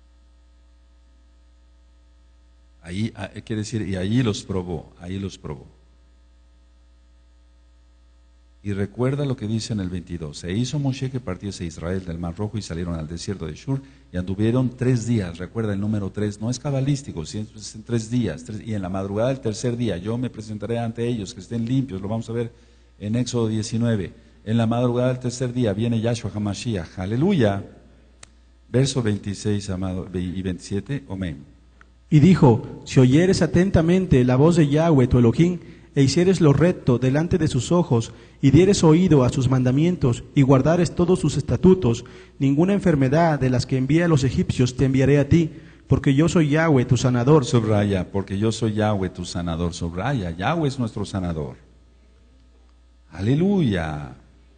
Ahí quiere decir, y allí los probó, ahí los probó. Y recuerda lo que dice en el veintidós, e hizo Moshe que partiese Israel del Mar Rojo y salieron al desierto de Shur y anduvieron tres días. Recuerda el número tres, no es cabalístico, es en tres días, tres, y en la madrugada del tercer día yo me presentaré ante ellos, que estén limpios, lo vamos a ver en Éxodo diecinueve. En la madrugada del tercer día viene Yahshua HaMashiach, aleluya. Verso veintiséis, amado, y veintisiete, amén. Y dijo, si oyeres atentamente la voz de Yahweh tu Elohim, e hicieres lo recto delante de sus ojos, y dieres oído a sus mandamientos, y guardares todos sus estatutos, ninguna enfermedad de las que envía a los egipcios te enviaré a ti, porque yo soy Yahweh tu sanador. Subraya, porque yo soy Yahweh tu sanador. Subraya, Yahweh es nuestro sanador. Aleluya.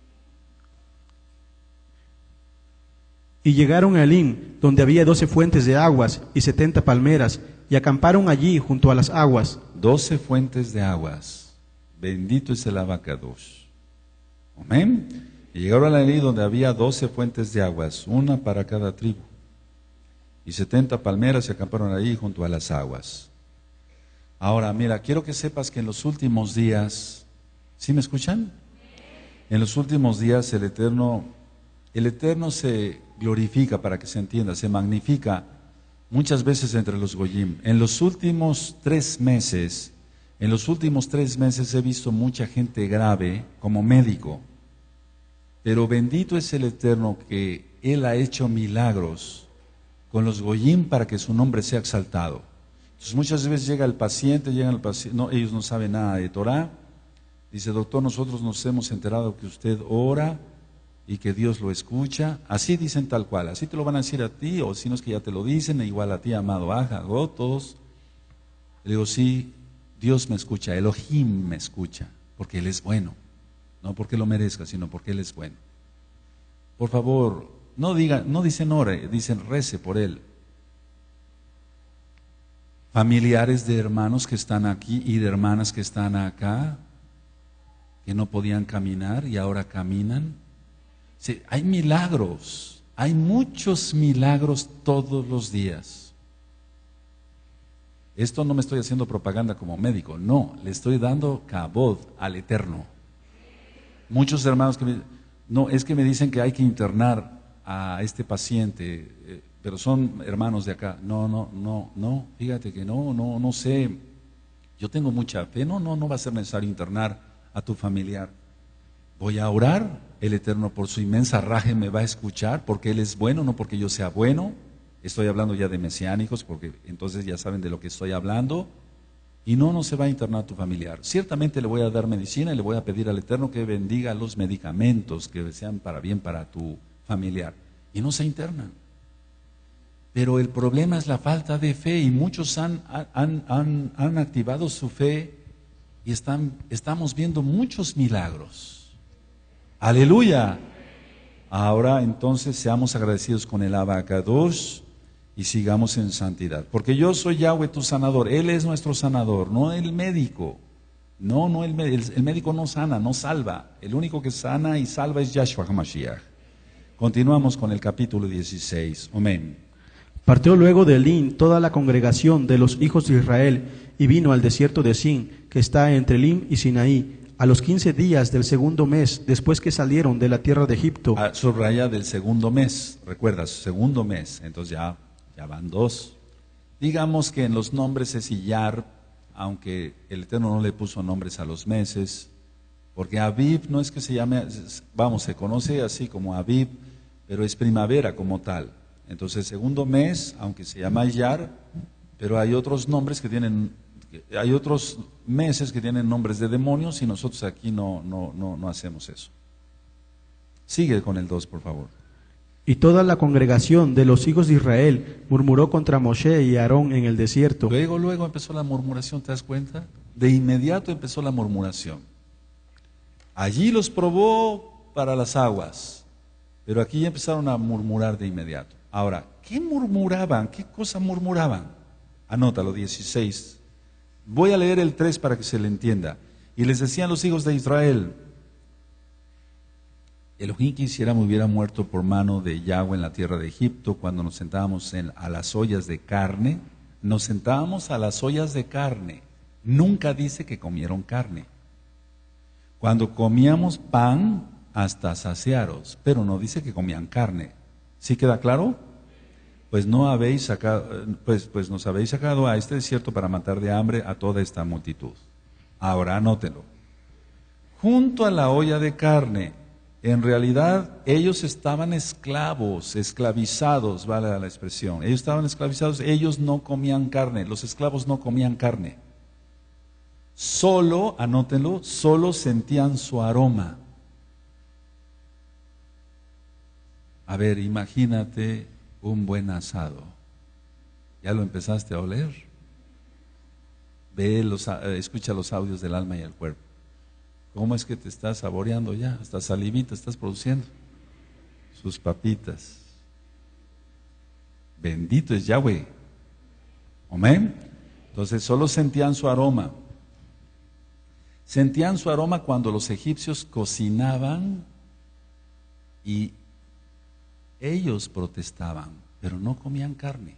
Y llegaron a Elim, donde había doce fuentes de aguas y setenta palmeras, y acamparon allí junto a las aguas. Doce fuentes de aguas. Bendito es el abacados. Amén. Y llegaron a Elim, donde había doce fuentes de aguas, una para cada tribu. Y setenta palmeras se acamparon allí junto a las aguas. Ahora, mira, quiero que sepas que en los últimos días, ¿sí me escuchan? En los últimos días el Eterno, el Eterno se glorifica, para que se entienda, se magnifica muchas veces entre los goyim. En los últimos tres meses, en los últimos tres meses he visto mucha gente grave como médico, pero bendito es el Eterno que Él ha hecho milagros con los goyim para que su nombre sea exaltado. Entonces muchas veces llega el paciente, llega el paciente, no, ellos no saben nada de Torah, dice, doctor, nosotros nos hemos enterado que usted ora y que Dios lo escucha, así dicen tal cual, así te lo van a decir a ti, o si no es que ya te lo dicen, igual a ti, amado Aja, todos. Le digo, sí, Dios me escucha, Elohim me escucha, porque Él es bueno, no porque lo merezca, sino porque Él es bueno. Por favor, no digan, no dicen ore, dicen rece por Él. Familiares de hermanos que están aquí y de hermanas que están acá, que no podían caminar y ahora caminan. Sí, hay milagros, hay muchos milagros todos los días. Esto no me estoy haciendo propaganda como médico, no, le estoy dando kabod al Eterno. Muchos hermanos que me, no, es que me dicen que hay que internar a este paciente, eh, pero son hermanos de acá. No, no, no, no, fíjate que no, no, no sé. Yo tengo mucha fe, no, no, no va a ser necesario internar a tu familiar. Voy a orar, el Eterno por su inmensa raje me va a escuchar, porque Él es bueno, no porque yo sea bueno. Estoy hablando ya de mesiánicos, porque entonces ya saben de lo que estoy hablando. Y no, no se va a internar tu familiar. Ciertamente le voy a dar medicina y le voy a pedir al Eterno que bendiga los medicamentos que sean para bien para tu familiar. Y no se internan. Pero el problema es la falta de fe, y muchos han, han, han, han activado su fe y están, estamos viendo muchos milagros. Aleluya. Ahora entonces seamos agradecidos con el Abacadosh y sigamos en santidad. Porque yo soy Yahweh tu sanador, Él es nuestro sanador, no el médico. No, no el, el, el médico no sana, no salva. El único que sana y salva es Yahshua HaMashiach. Continuamos con el capítulo dieciséis. Amén. Partió luego de Elim toda la congregación de los hijos de Israel y vino al desierto de Sin, que está entre Elim y Sinaí, a los quince días del segundo mes, después que salieron de la tierra de Egipto. Ah, subraya del segundo mes, recuerdas, segundo mes, entonces ya, ya van dos. Digamos que en los nombres es Iyar, aunque el Eterno no le puso nombres a los meses, porque Aviv no es que se llame, vamos, se conoce así como Aviv, pero es primavera como tal. Entonces, segundo mes, aunque se llama Iyar, pero hay otros nombres que tienen, hay otros meses que tienen nombres de demonios y nosotros aquí no, no, no, no hacemos eso. Sigue con el dos, por favor. Y toda la congregación de los hijos de Israel murmuró contra Moshe y Aarón en el desierto. Luego, luego empezó la murmuración, ¿te das cuenta? De inmediato empezó la murmuración. Allí los probó para las aguas, pero aquí ya empezaron a murmurar de inmediato. Ahora, ¿qué murmuraban? ¿Qué cosa murmuraban? Anótalo, dieciséis. Voy a leer el tres para que se le entienda. Y les decían los hijos de Israel: Elohim quisiera me hubiera muerto por mano de Yahweh en la tierra de Egipto, cuando nos sentábamos en, a las ollas de carne. Nos sentábamos a las ollas de carne. Nunca dice que comieron carne. Cuando comíamos pan hasta saciaros, pero no dice que comían carne. ¿Sí queda claro? Pues no habéis sacado, pues, pues nos habéis sacado a este desierto para matar de hambre a toda esta multitud. Ahora anótelo. Junto a la olla de carne, en realidad ellos estaban esclavos, esclavizados, vale la expresión. Ellos estaban esclavizados, ellos no comían carne, los esclavos no comían carne. Solo, anótenlo, solo sentían su aroma. A ver, imagínate un buen asado. ¿Ya lo empezaste a oler? Ve los, escucha los audios del alma y el cuerpo. ¿Cómo es que te estás saboreando ya? Hasta salivita estás produciendo. Sus papitas. Bendito es Yahweh. Amén. Entonces solo sentían su aroma. Sentían su aroma cuando los egipcios cocinaban y ellos protestaban, pero no comían carne.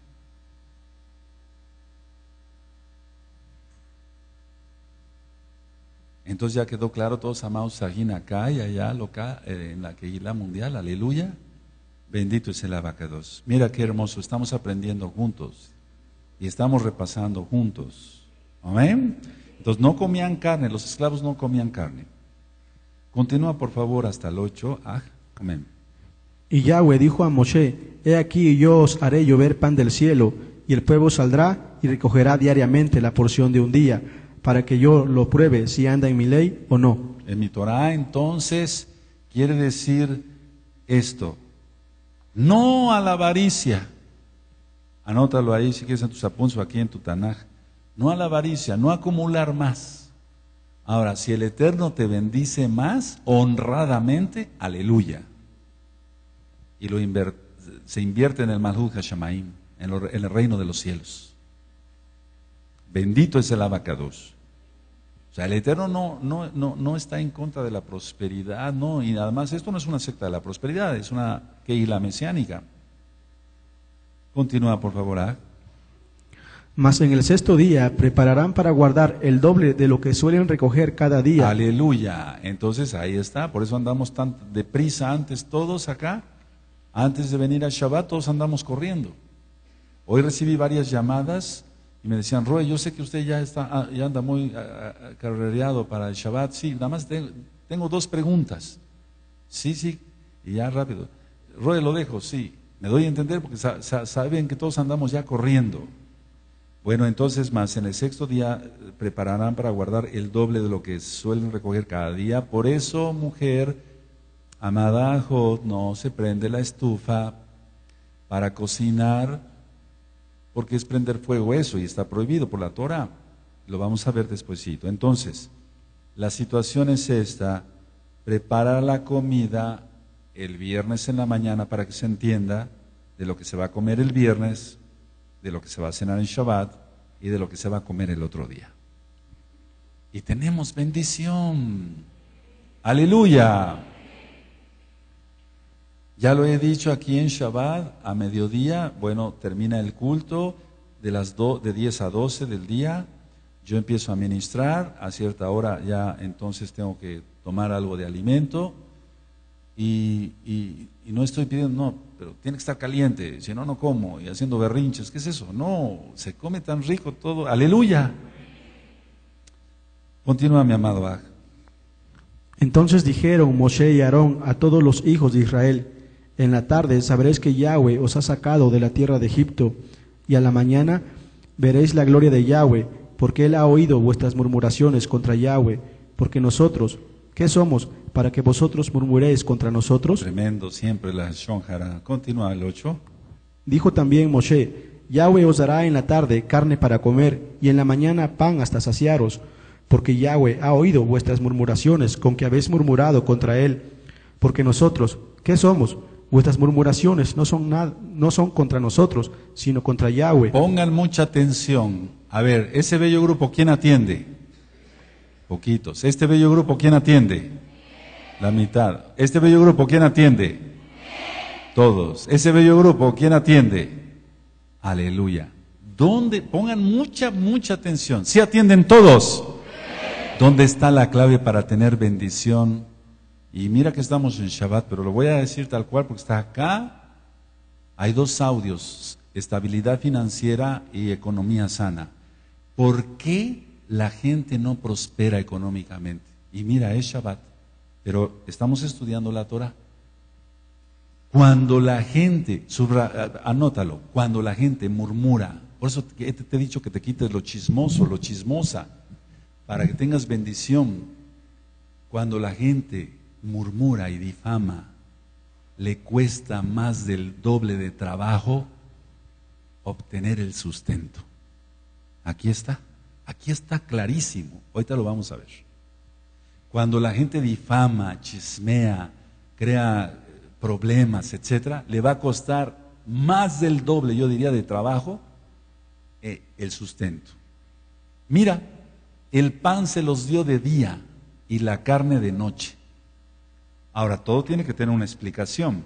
Entonces ya quedó claro, todos amados Sajín acá y allá, loca, eh, en la Kehilá mundial, aleluya. Bendito es el Abacados. Mira qué hermoso, estamos aprendiendo juntos y estamos repasando juntos. Amén. Entonces no comían carne, los esclavos no comían carne. Continúa por favor hasta el ocho. Ah, amén. Y Yahweh dijo a Moshe: He aquí yo os haré llover pan del cielo, y el pueblo saldrá y recogerá diariamente la porción de un día, para que yo lo pruebe si anda en mi ley o no. En mi Torah entonces quiere decir esto: no a la avaricia. Anótalo ahí si quieres en tus apuntes o aquí en tu Tanaj. No a la avaricia, no a acumular más. Ahora, si el Eterno te bendice más, honradamente, aleluya. Y lo se invierte en el Malhut Hashamaim, en, en el reino de los cielos. Bendito es el Abacados. O sea, el Eterno no, no, no, no está en contra de la prosperidad, no, y además esto no es una secta de la prosperidad, es una Kehila mesiánica. Continúa, por favor. ¿Ah? Mas en el sexto día prepararán para guardar el doble de lo que suelen recoger cada día. Aleluya. Entonces ahí está, por eso andamos tan deprisa antes todos acá, antes de venir a Shabbat todos andamos corriendo. Hoy recibí varias llamadas y me decían, Roe, yo sé que usted ya está, ya anda muy carrereado para el Shabbat. Sí, nada más tengo, tengo dos preguntas. Sí, sí, y ya rápido. Roe, lo dejo, sí. Me doy a entender porque sa sa saben que todos andamos ya corriendo. Bueno, entonces más en el sexto día prepararán para guardar el doble de lo que suelen recoger cada día. Por eso, mujer, amada Jod, no se prende la estufa para cocinar, porque es prender fuego eso y está prohibido por la Torah. Lo vamos a ver despuesito. Entonces, la situación es esta: prepara la comida el viernes en la mañana para que se entienda de lo que se va a comer el viernes, de lo que se va a cenar en Shabbat y de lo que se va a comer el otro día. Y tenemos bendición. Aleluya. Ya lo he dicho aquí en Shabbat, a mediodía, bueno, termina el culto de las do, de diez a doce del día. Yo empiezo a ministrar, a cierta hora ya entonces tengo que tomar algo de alimento y, y, y no estoy pidiendo, no, pero tiene que estar caliente, si no, no como, y haciendo berrinches. ¿Qué es eso? No, se come tan rico todo. ¡Aleluya! Continúa, mi amado Aj. Entonces dijeron Moshe y Aarón a todos los hijos de Israel: en la tarde sabréis que Yahweh os ha sacado de la tierra de Egipto, y a la mañana veréis la gloria de Yahweh, porque él ha oído vuestras murmuraciones contra Yahweh, porque nosotros, ¿qué somos para que vosotros murmuréis contra nosotros? Tremendo, siempre la shonjara. Continúa el ocho. Dijo también Moshe: Yahweh os dará en la tarde carne para comer, y en la mañana pan hasta saciaros, porque Yahweh ha oído vuestras murmuraciones con que habéis murmurado contra él. Porque nosotros, ¿qué somos? Vuestras murmuraciones no son, nada, no son contra nosotros, sino contra Yahweh. Pongan mucha atención. A ver, ese bello grupo, ¿quién atiende? Poquitos. Este bello grupo, ¿quién atiende? La mitad. Este bello grupo, ¿quién atiende? Todos. Ese bello grupo, ¿quién atiende? Aleluya. ¿Dónde? Pongan mucha, mucha atención. ¿Sí atienden todos? ¿Dónde está la clave para tener bendición? Y mira que estamos en Shabbat, pero lo voy a decir tal cual porque está acá. Hay dos audios: estabilidad financiera y economía sana. ¿Por qué la gente no prospera económicamente? Y mira, es Shabbat, pero estamos estudiando la Torah. Cuando la gente, subra, anótalo, cuando la gente murmura, por eso te, te he dicho que te quites lo chismoso, lo chismosa, para que tengas bendición. Cuando la gente murmura y difama, le cuesta más del doble de trabajo obtener el sustento. Aquí está, aquí está clarísimo. Ahorita lo vamos a ver. Cuando la gente difama, chismea, crea problemas, etcétera, le va a costar más del doble, yo diría, de trabajo eh, el sustento. Mira, el pan se los dio de día y la carne de noche. Ahora, todo tiene que tener una explicación.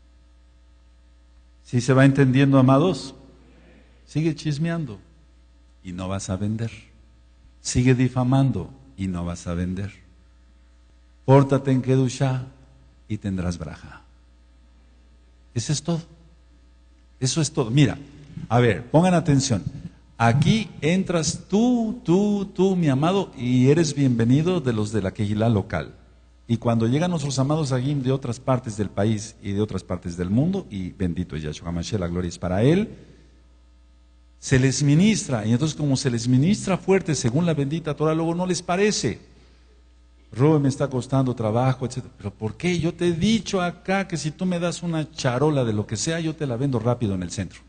¿Sí se va entendiendo, amados? Sigue chismeando y no vas a vender. Sigue difamando y no vas a vender. Pórtate en Kedushá y tendrás braja. Eso es todo. Eso es todo. Mira, a ver, pongan atención. Aquí entras tú, tú, tú, mi amado, y eres bienvenido de los de la Kehilá local. Y cuando llegan nuestros amados Agim de otras partes del país y de otras partes del mundo, y bendito es Yahshua Mashiach, la gloria es para él, se les ministra, y entonces como se les ministra fuerte según la bendita Torah, luego no les parece. Robe, me está costando trabajo, etcétera. ¿Pero por qué? Yo te he dicho acá que si tú me das una charola de lo que sea, yo te la vendo rápido en el centro.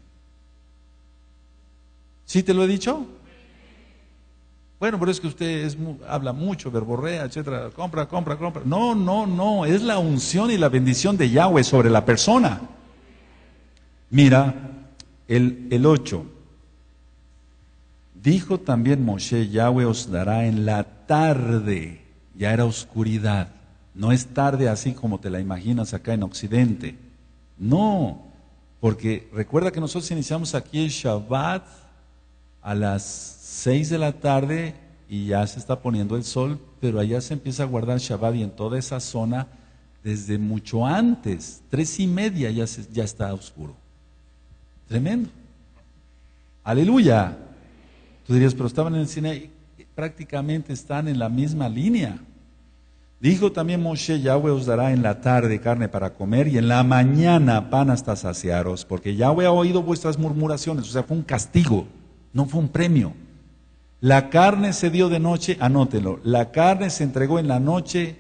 ¿Sí te lo he dicho? Bueno, pero es que usted es, habla mucho, verborrea, etcétera. Compra, compra, compra. No, no, no. Es la unción y la bendición de Yahweh sobre la persona. Mira, el, el ocho. Dijo también Moshe, Yahweh os dará en la tarde, ya era oscuridad, no es tarde así como te la imaginas acá en Occidente, no, porque recuerda que nosotros iniciamos aquí el Shabbat a las seis de la tarde y ya se está poniendo el sol, pero allá se empieza a guardar Shabbat y en toda esa zona desde mucho antes, tres y media ya, se, ya está oscuro, tremendo, aleluya. Tú dirías, pero estaban en el Sinaí, prácticamente están en la misma línea. Dijo también Moshe, Yahweh os dará en la tarde carne para comer y en la mañana pan hasta saciaros, porque Yahweh ha oído vuestras murmuraciones, o sea, fue un castigo, no fue un premio. La carne se dio de noche, anótelo, la carne se entregó en la noche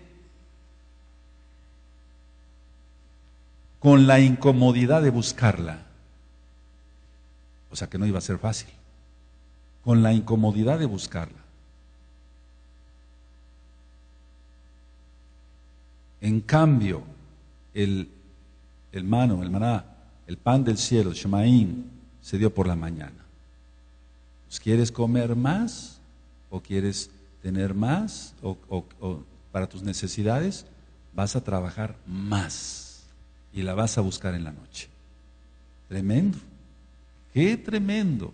con la incomodidad de buscarla. O sea que no iba a ser fácil. Con la incomodidad de buscarla. En cambio, el, el mano, el maná, el pan del cielo, el shemaín, se dio por la mañana. Pues, ¿quieres comer más? ¿O quieres tener más? O, o, o para tus necesidades, vas a trabajar más y la vas a buscar en la noche. Tremendo. ¡Qué tremendo!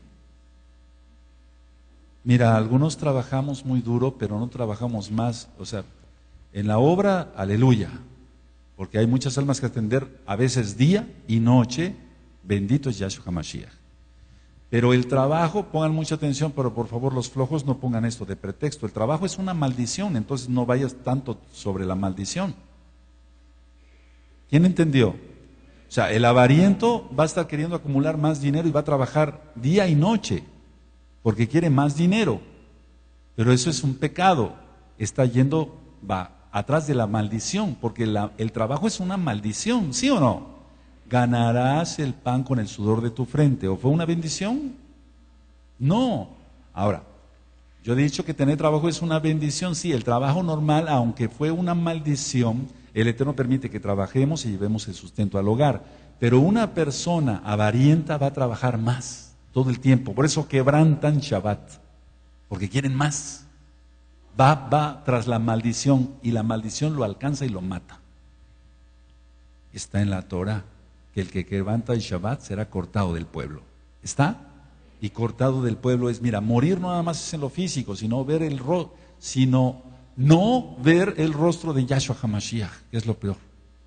Mira, algunos trabajamos muy duro, pero no trabajamos más. O sea, en la obra, aleluya, porque hay muchas almas que atender, a veces día y noche, bendito es Yahshua HaMashiach. Pero el trabajo, pongan mucha atención, pero por favor los flojos no pongan esto de pretexto. El trabajo es una maldición, entonces no vayas tanto sobre la maldición. ¿Quién entendió? O sea, el avariento va a estar queriendo acumular más dinero y va a trabajar día y noche, porque quiere más dinero, pero eso es un pecado, está yendo, va atrás de la maldición, porque la, el trabajo es una maldición, ¿sí o no? Ganarás el pan con el sudor de tu frente, ¿o fue una bendición? No. Ahora, yo he dicho que tener trabajo es una bendición, sí, el trabajo normal, aunque fue una maldición, el Eterno permite que trabajemos y llevemos el sustento al hogar, pero una persona avarienta va a trabajar más todo el tiempo, por eso quebrantan Shabbat, porque quieren más. Va, va tras la maldición y la maldición lo alcanza y lo mata. Está en la Torah que el que quebranta el Shabbat será cortado del pueblo. ¿Está? Y cortado del pueblo es, mira, morir no nada más es en lo físico, sino ver el ro, sino no ver el rostro de Yahshua HaMashiach, que es lo peor.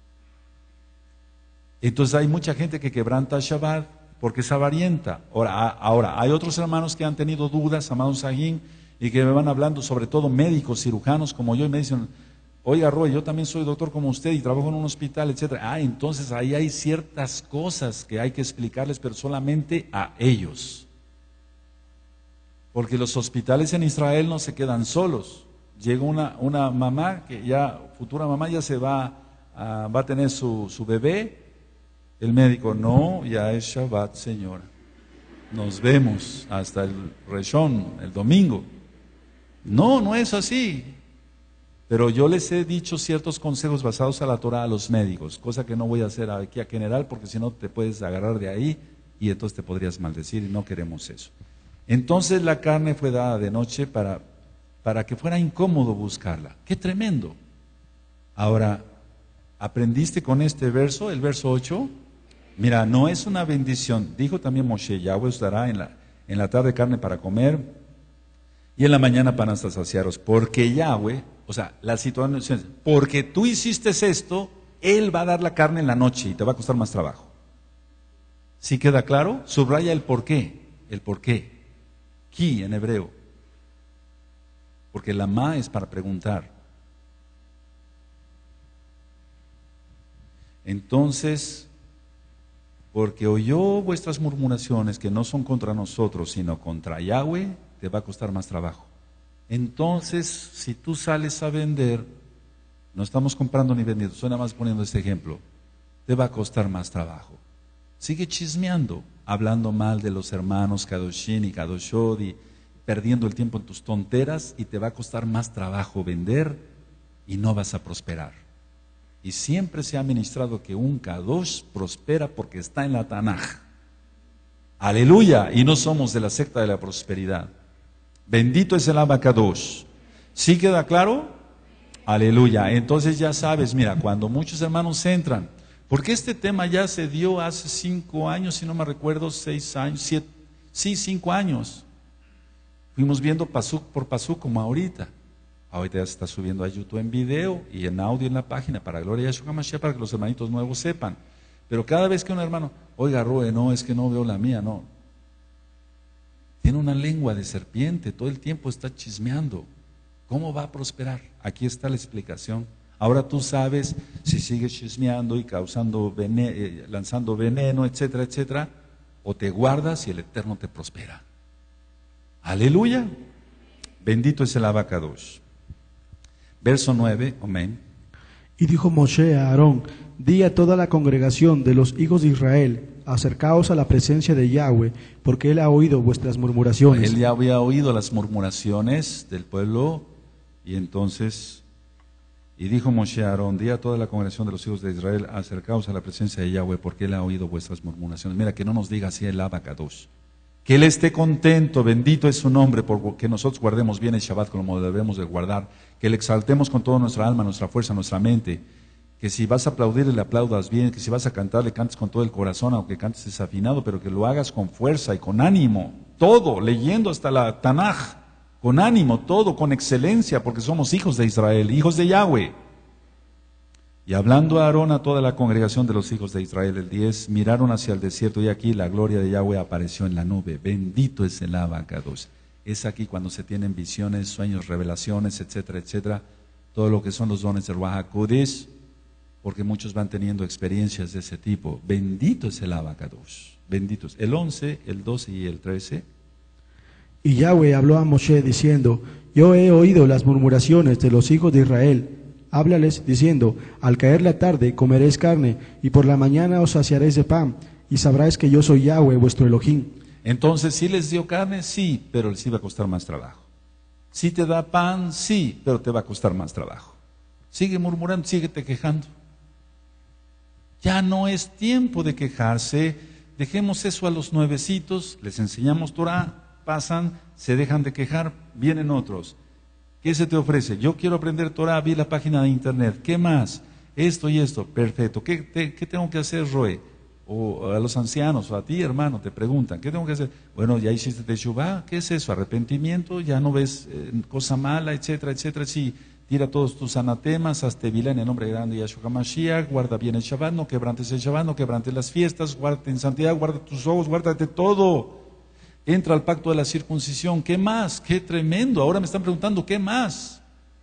Entonces hay mucha gente que quebranta el Shabbat porque es avarienta. Ahora, ahora, hay otros hermanos que han tenido dudas, amados Sajín, y que me van hablando, sobre todo médicos, cirujanos como yo, y me dicen, oiga Roy, yo también soy doctor como usted y trabajo en un hospital, etcétera. Ah, entonces ahí hay ciertas cosas que hay que explicarles, pero solamente a ellos. Porque los hospitales en Israel no se quedan solos. Llega una, una mamá, que ya, futura mamá, ya se va a, va a tener su, su bebé. El médico, no, ya es Shabbat, señora. Nos vemos hasta el Reshón, el domingo. No, no es así. Pero yo les he dicho ciertos consejos basados a la Torah a los médicos, cosa que no voy a hacer aquí a general, porque si no te puedes agarrar de ahí y entonces te podrías maldecir y no queremos eso. Entonces la carne fue dada de noche para, para que fuera incómodo buscarla. ¡Qué tremendo! Ahora, ¿aprendiste con este verso, el verso ocho? Mira, no es una bendición. Dijo también Moshe, Yahweh os dará en la, en la tarde carne para comer y en la mañana pan hasta saciaros. Porque Yahweh, o sea, la situación es, porque tú hiciste esto, Él va a dar la carne en la noche y te va a costar más trabajo. ¿Sí queda claro? Subraya el por qué, el por qué. Ki en hebreo. Porque la ma es para preguntar. Entonces, porque oyó vuestras murmuraciones que no son contra nosotros, sino contra Yahweh, te va a costar más trabajo. Entonces, si tú sales a vender, no estamos comprando ni vendiendo, estoy nada más poniendo este ejemplo, te va a costar más trabajo. Sigue chismeando, hablando mal de los hermanos Kadoshin y Kadoshod y perdiendo el tiempo en tus tonteras y te va a costar más trabajo vender y no vas a prosperar. Y siempre se ha ministrado que un Kadosh prospera porque está en la Tanaj. Aleluya, y no somos de la secta de la prosperidad. Bendito es el Abacadosh. ¿Sí queda claro? Aleluya. Entonces ya sabes, mira, cuando muchos hermanos entran, porque este tema ya se dio hace cinco años, si no me recuerdo, seis años, siete, sí, cinco años. Fuimos viendo pasuk por pasuk como ahorita. Ahorita ya se está subiendo a YouTube en video y en audio en la página para Gloria a Yahshua Mashiach, para que los hermanitos nuevos sepan. Pero cada vez que un hermano, oiga, Roe, no, es que no veo la mía, no. Tiene una lengua de serpiente, todo el tiempo está chismeando. ¿Cómo va a prosperar? Aquí está la explicación. Ahora tú sabes si sigues chismeando y causando veneno, eh, lanzando veneno, etcétera, etcétera, o te guardas y el Eterno te prospera. Aleluya. Bendito es el Abacadosh. Verso nueve, amén. Y dijo Moshe a Aarón, di a toda la congregación de los hijos de Israel, acercaos a la presencia de Yahweh, porque él ha oído vuestras murmuraciones. Él ya había oído las murmuraciones del pueblo, y entonces, y dijo Moshe a Aarón, di a toda la congregación de los hijos de Israel, acercaos a la presencia de Yahweh, porque él ha oído vuestras murmuraciones. Mira, que no nos diga así el Abacadosh. Que él esté contento, bendito es su nombre, porque nosotros guardemos bien el Shabbat como debemos de guardar, que le exaltemos con toda nuestra alma, nuestra fuerza, nuestra mente, que si vas a aplaudir le aplaudas bien, que si vas a cantar le cantes con todo el corazón, aunque cantes desafinado, pero que lo hagas con fuerza y con ánimo, todo, leyendo hasta la Tanaj, con ánimo, todo, con excelencia, porque somos hijos de Israel, hijos de Yahweh. Y hablando a Aarón a toda la congregación de los hijos de Israel, el diez, miraron hacia el desierto y aquí la gloria de Yahweh apareció en la nube. Bendito es el Abacadosh. Es aquí cuando se tienen visiones, sueños, revelaciones, etcétera, etcétera. Todo lo que son los dones del Ruach HaKodesh, porque muchos van teniendo experiencias de ese tipo. Bendito es el Abacadosh. Bendito es. El once, el doce y el trece. Y Yahweh habló a Moshe diciendo, yo he oído las murmuraciones de los hijos de Israel. Háblales diciendo, al caer la tarde comeréis carne, y por la mañana os saciaréis de pan, y sabráis que yo soy Yahweh vuestro Elohim. Entonces, ¿sí les dio carne? Sí, pero les iba a costar más trabajo. ¿Sí te da pan? Sí, pero te va a costar más trabajo. Sigue murmurando, síguete quejando. Ya no es tiempo de quejarse. Dejemos eso a los nuevecitos, les enseñamos Torah, pasan, se dejan de quejar, vienen otros. ¿Qué se te ofrece? Yo quiero aprender Torah, vi la página de internet. ¿Qué más? Esto y esto. Perfecto. ¿Qué, te, qué tengo que hacer, Roe? O a los ancianos, o a ti, hermano, te preguntan, ¿qué tengo que hacer? Bueno, ya hiciste teshuvá, ¿qué es eso? Arrepentimiento, ya no ves eh, cosa mala, etcétera, etcétera. Sí, tira todos tus anatemas, hazte vilá en el nombre grande de Yahshua Mashiach, guarda bien el Shabbat, no quebrantes el Shabbat, no quebrantes las fiestas, guárdate en santidad, guarda tus ojos, guárdate todo. Entra al pacto de la circuncisión. ¿Qué más? ¡Qué tremendo! Ahora me están preguntando, ¿qué más?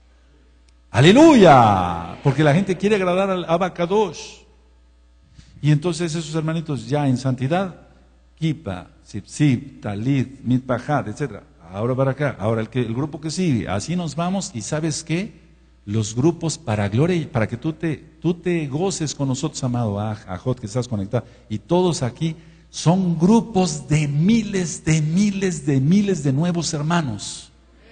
¡Aleluya! Porque la gente quiere agradar al Abacadosh. Y entonces esos hermanitos ya en santidad, kipa, sipsip, talit, mitpajat, etcétera. Ahora para acá, ahora el, que, el grupo que sigue. Así nos vamos y ¿sabes qué? Los grupos para gloria y para que tú te, tú te goces con nosotros, amado Ajot, que estás conectado. Y todos aquí son grupos de miles, de miles, de miles de nuevos hermanos.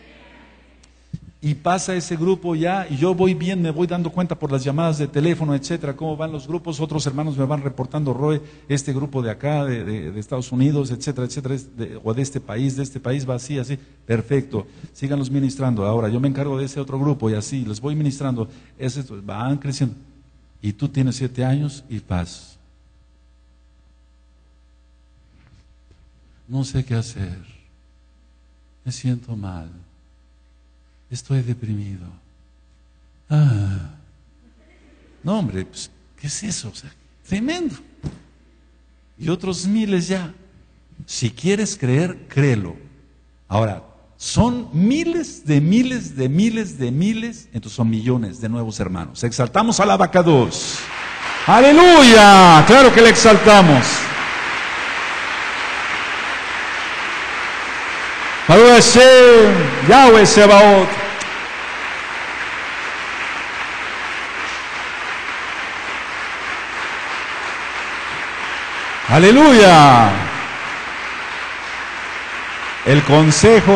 Y pasa ese grupo ya, y yo voy bien, me voy dando cuenta por las llamadas de teléfono, etcétera, cómo van los grupos. Otros hermanos me van reportando, Roe, este grupo de acá, de, de, de Estados Unidos, etcétera, etcétera, de, o de este país, de este país va así, así. Perfecto, síganlos ministrando. Ahora yo me encargo de ese otro grupo y así, les voy ministrando. Ese, van creciendo. Y tú tienes siete años y paz. No sé qué hacer, me siento mal, estoy deprimido. Ah, no hombre, pues, ¿qué es eso? O sea, tremendo. Y otros miles ya. Si quieres creer, créelo. Ahora, son miles de miles de miles de miles, entonces son millones de nuevos hermanos. Exaltamos al Abacadosh. ¡Aleluya! Claro que le exaltamos. Baruch Hashem, Yahweh Sebaot. Aleluya. El consejo.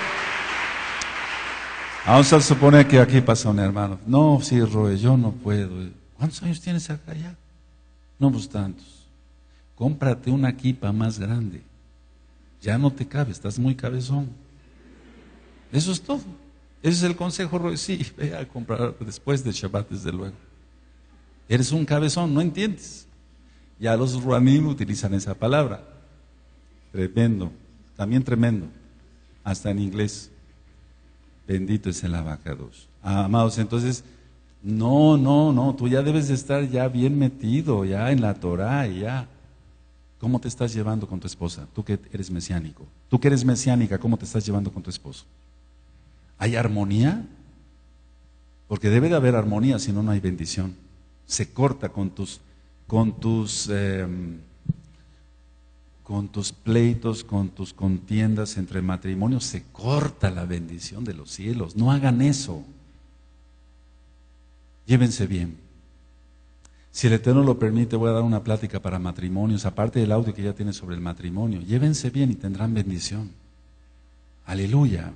Vamos a suponer que aquí pasa un hermano. No, sí, Roe, yo no puedo. ¿Cuántos años tienes acá ya? No, pues tantos. Cómprate una kipa más grande. Ya no te cabe, estás muy cabezón. Eso es todo. Ese es el consejo. Sí, ve a comprar después de Shabbat, desde luego. Eres un cabezón, no entiendes. Ya los ruanim utilizan esa palabra. Tremendo, también tremendo. Hasta en inglés. Bendito es el abacados. Amados, entonces, no, no, no, tú ya debes de estar ya bien metido, ya en la Torah, ya. ¿Cómo te estás llevando con tu esposa? Tú que eres mesiánico. Tú que eres mesiánica, ¿cómo te estás llevando con tu esposo? ¿Hay armonía? Porque debe de haber armonía, si no, no hay bendición. Se corta con tus, con tus, eh, con tus pleitos, con tus contiendas entre matrimonios, se corta la bendición de los cielos. No hagan eso. Llévense bien. Si el Eterno lo permite, voy a dar una plática para matrimonios, aparte del audio que ya tiene sobre el matrimonio. Llévense bien y tendrán bendición. Aleluya.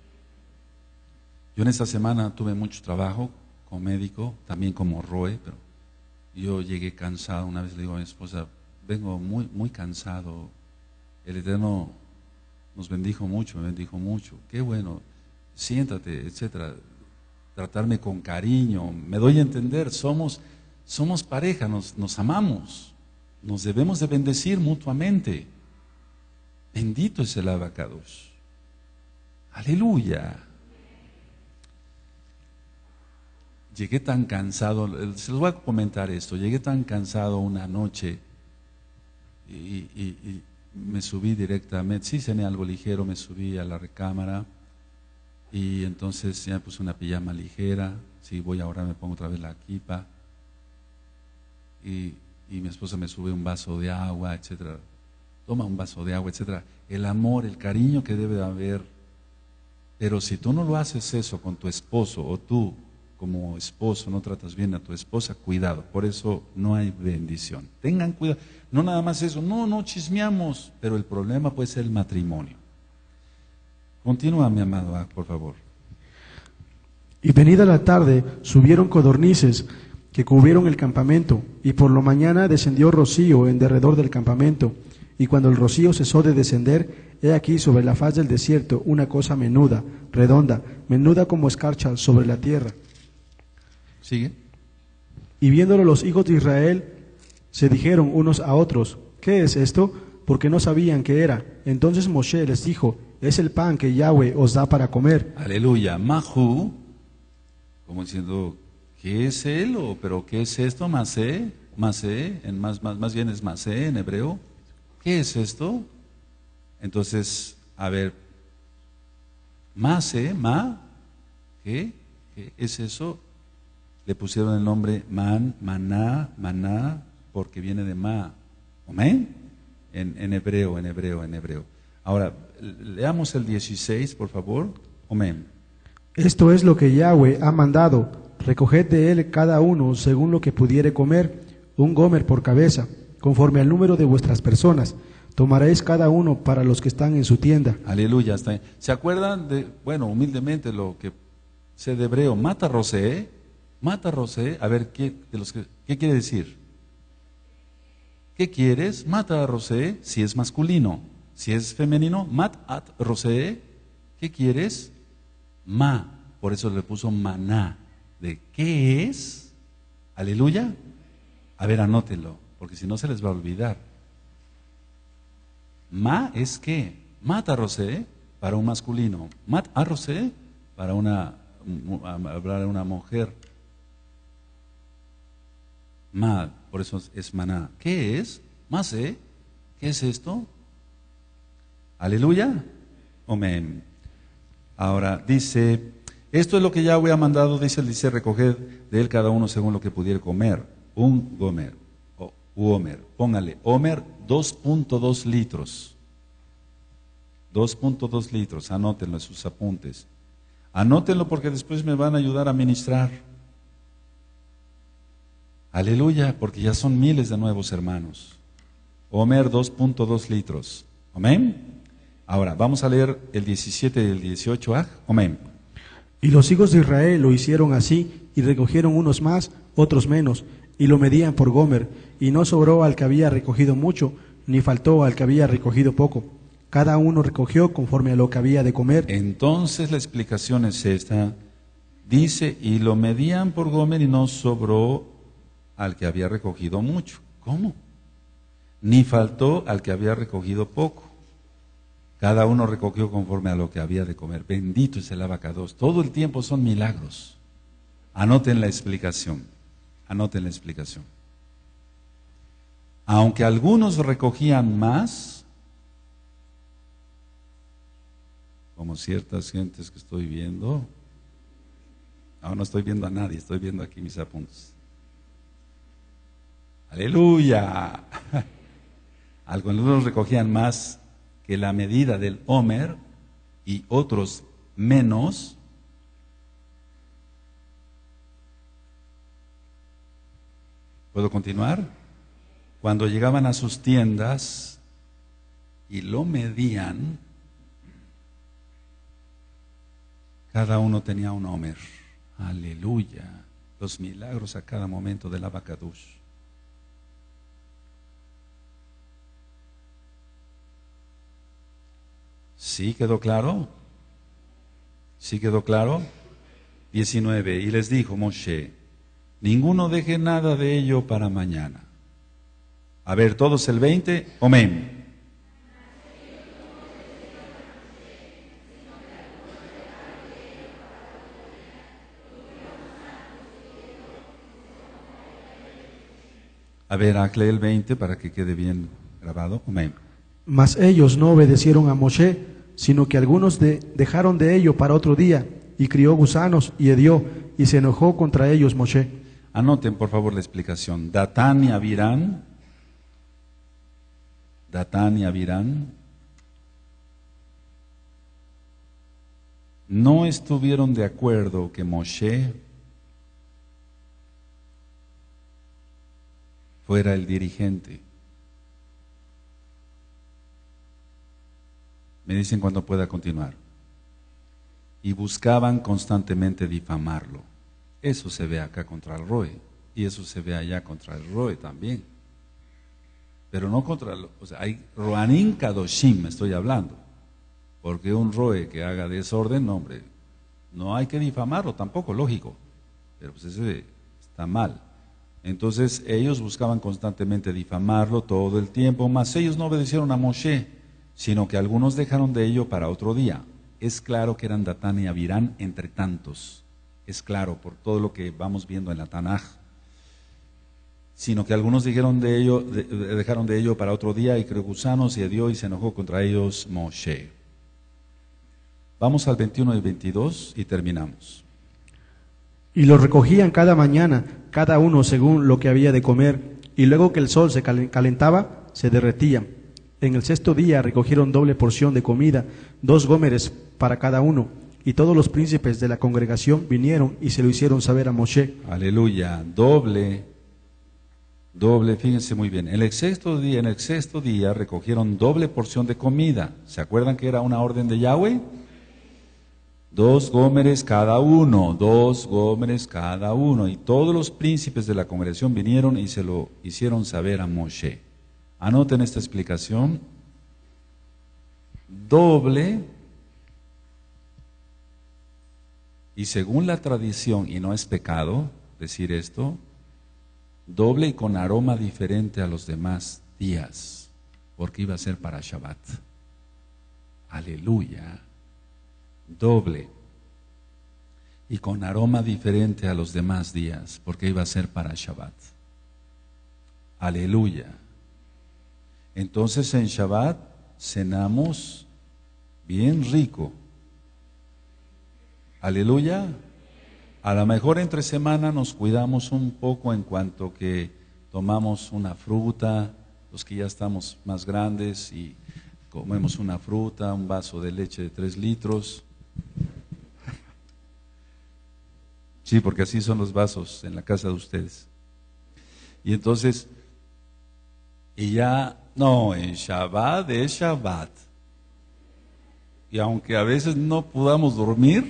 Yo en esta semana tuve mucho trabajo como médico, también como Roe, pero yo llegué cansado. Una vez le digo a mi esposa, vengo muy, muy cansado. El Eterno nos bendijo mucho, me bendijo mucho. Qué bueno, siéntate, etcétera. Tratarme con cariño. Me doy a entender, somos... Somos pareja, nos, nos amamos, nos debemos de bendecir mutuamente. Bendito es el abacados. Aleluya. Llegué tan cansado, se los voy a comentar esto, llegué tan cansado una noche y, y, y me subí directamente, sí cené algo ligero, me subí a la recámara y entonces ya me puse una pijama ligera, sí voy ahora me pongo otra vez la kipa. Y, y mi esposa me sube un vaso de agua, etcétera. Toma un vaso de agua, etcétera. El amor, el cariño que debe de haber. Pero si tú no lo haces eso con tu esposo, o tú como esposo no tratas bien a tu esposa, cuidado. Por eso no hay bendición. Tengan cuidado. No nada más eso. No, no chismeamos. Pero el problema puede ser el matrimonio. Continúa, mi amado, por favor. Y venida la tarde, subieron codornices que cubrieron el campamento, y por la mañana descendió rocío en derredor del campamento, y cuando el rocío cesó de descender, he aquí sobre la faz del desierto una cosa menuda, redonda, menuda como escarcha sobre la tierra. ¿Sigue? Y viéndolo los hijos de Israel, se dijeron unos a otros, ¿qué es esto? Porque no sabían qué era. Entonces Moshe les dijo, es el pan que Yahweh os da para comer. Aleluya, Mahu, como diciendo, ¿qué es él? O, ¿pero qué es esto? Masé, Masé, en más, más, más bien es Masé en hebreo. ¿Qué es esto? Entonces, a ver, Masé, Ma, ¿qué? ¿Qué es eso? Le pusieron el nombre Man, Maná, Maná, porque viene de Ma. ¿Amén? En, en hebreo, en hebreo, en hebreo. Ahora, leamos el dieciséis, por favor. Amén. Esto es lo que Yahweh ha mandado. Recoged de él cada uno según lo que pudiere comer, un gomer por cabeza, conforme al número de vuestras personas. Tomaréis cada uno para los que están en su tienda. Aleluya. Está bien. ¿Se acuerdan de, bueno, humildemente lo que sé de hebreo? Mata Rosé, mata Rosé. A ver, ¿qué, de los que, ¿qué quiere decir? ¿Qué quieres? Mata a Rosé, si es masculino. Si es femenino, mat at Rosé. ¿Qué quieres? Ma. Por eso le puso maná. ¿De qué es? Aleluya. A ver, anótenlo, porque si no se les va a olvidar. Ma es qué? Mat a Rosé para un masculino. Mat a Rosé para una, hablar de una mujer. Ma, por eso es maná. ¿Qué es? Masé. ¿Qué es esto? Aleluya. Amén. Ahora dice, esto es lo que Yahweh ha mandado, dice, dice, recoged de él cada uno según lo que pudiera comer. Un gomer, o u homer, póngale, homer dos punto dos litros. dos punto dos litros, anótenlo en sus apuntes. Anótenlo porque después me van a ayudar a ministrar. Aleluya, porque ya son miles de nuevos hermanos. Homer dos punto dos litros. Amén. Ahora, vamos a leer el diecisiete y el dieciocho. Ah, amén. Y los hijos de Israel lo hicieron así, y recogieron unos más, otros menos, y lo medían por gomer, y no sobró al que había recogido mucho, ni faltó al que había recogido poco. Cada uno recogió conforme a lo que había de comer. Entonces la explicación es esta. Dice, y lo medían por gomer y no sobró al que había recogido mucho. ¿Cómo? Ni faltó al que había recogido poco. Cada uno recogió conforme a lo que había de comer. Bendito es el abacados. Todo el tiempo son milagros. Anoten la explicación. Anoten la explicación. Aunque algunos recogían más, como ciertas gentes que estoy viendo, ahora no estoy viendo a nadie, estoy viendo aquí mis apuntes. ¡Aleluya! Algunos recogían más que la medida del Homer y otros menos. ¿Puedo continuar? Cuando llegaban a sus tiendas y lo medían, cada uno tenía un Homer. Aleluya. Los milagros a cada momento del abacadush. ¿Sí quedó claro? ¿Sí quedó claro? diecinueve. Y les dijo Moshe, ninguno deje nada de ello para mañana. A ver, todos el veinte. Amén. A ver, hazle el veinte para que quede bien grabado. Amén. Mas ellos no obedecieron a Moshe, sino que algunos de, dejaron de ello para otro día, y crió gusanos y hedió, y se enojó contra ellos Moshe. Anoten por favor la explicación. Datán y Abirán, Datán y Abirán, no estuvieron de acuerdo que Moshe fuera el dirigente. Me dicen cuando pueda continuar. Y buscaban constantemente difamarlo. Eso se ve acá contra el Roe, y eso se ve allá contra el Roe también. Pero no contra el, o sea, hay Roanim Kadoshim, estoy hablando. Porque un Roe que haga desorden, no, hombre, no hay que difamarlo tampoco, lógico. Pero pues ese está mal. Entonces ellos buscaban constantemente difamarlo todo el tiempo, mas ellos no obedecieron a Moshe, sino que algunos dejaron de ello para otro día. Es claro que eran Datán y Abirán entre tantos, es claro por todo lo que vamos viendo en la Tanaj, sino que algunos dijeron de ello, de, dejaron de ello para otro día, y creó gusanos y hedió y se enojó contra ellos Moshe. Vamos al veintiuno y veintidós y terminamos. Y los recogían cada mañana, cada uno según lo que había de comer, y luego que el sol se calentaba, se derretían. En el sexto día recogieron doble porción de comida, dos gómeres para cada uno, y todos los príncipes de la congregación vinieron y se lo hicieron saber a Moshe. Aleluya, doble, doble, fíjense muy bien. En el sexto día, en el sexto día recogieron doble porción de comida. ¿Se acuerdan que era una orden de Yahweh? Dos gómeres cada uno, dos gómeres cada uno, y todos los príncipes de la congregación vinieron y se lo hicieron saber a Moshe. Anoten esta explicación. Doble, y según la tradición, y no es pecado decir esto, doble y con aroma diferente a los demás días, porque iba a ser para Shabbat. Aleluya. Doble y con aroma diferente a los demás días, porque iba a ser para Shabbat. Aleluya. Entonces en Shabbat cenamos bien rico. Aleluya. A lo mejor entre semana nos cuidamos un poco en cuanto que tomamos una fruta, los que ya estamos más grandes, y comemos una fruta, un vaso de leche de tres litros. Sí, porque así son los vasos en la casa de ustedes. Y entonces, y ya, no, en Shabbat es Shabbat. Y aunque a veces no podamos dormir,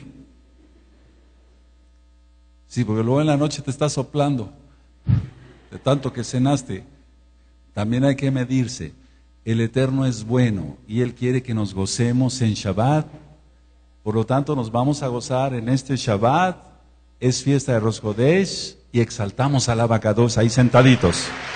sí, porque luego en la noche te está soplando, de tanto que cenaste, también hay que medirse. El Eterno es bueno y Él quiere que nos gocemos en Shabbat. Por lo tanto, nos vamos a gozar en este Shabbat. Es fiesta de Rosh Hodesh y exaltamos al Abacados ahí sentaditos.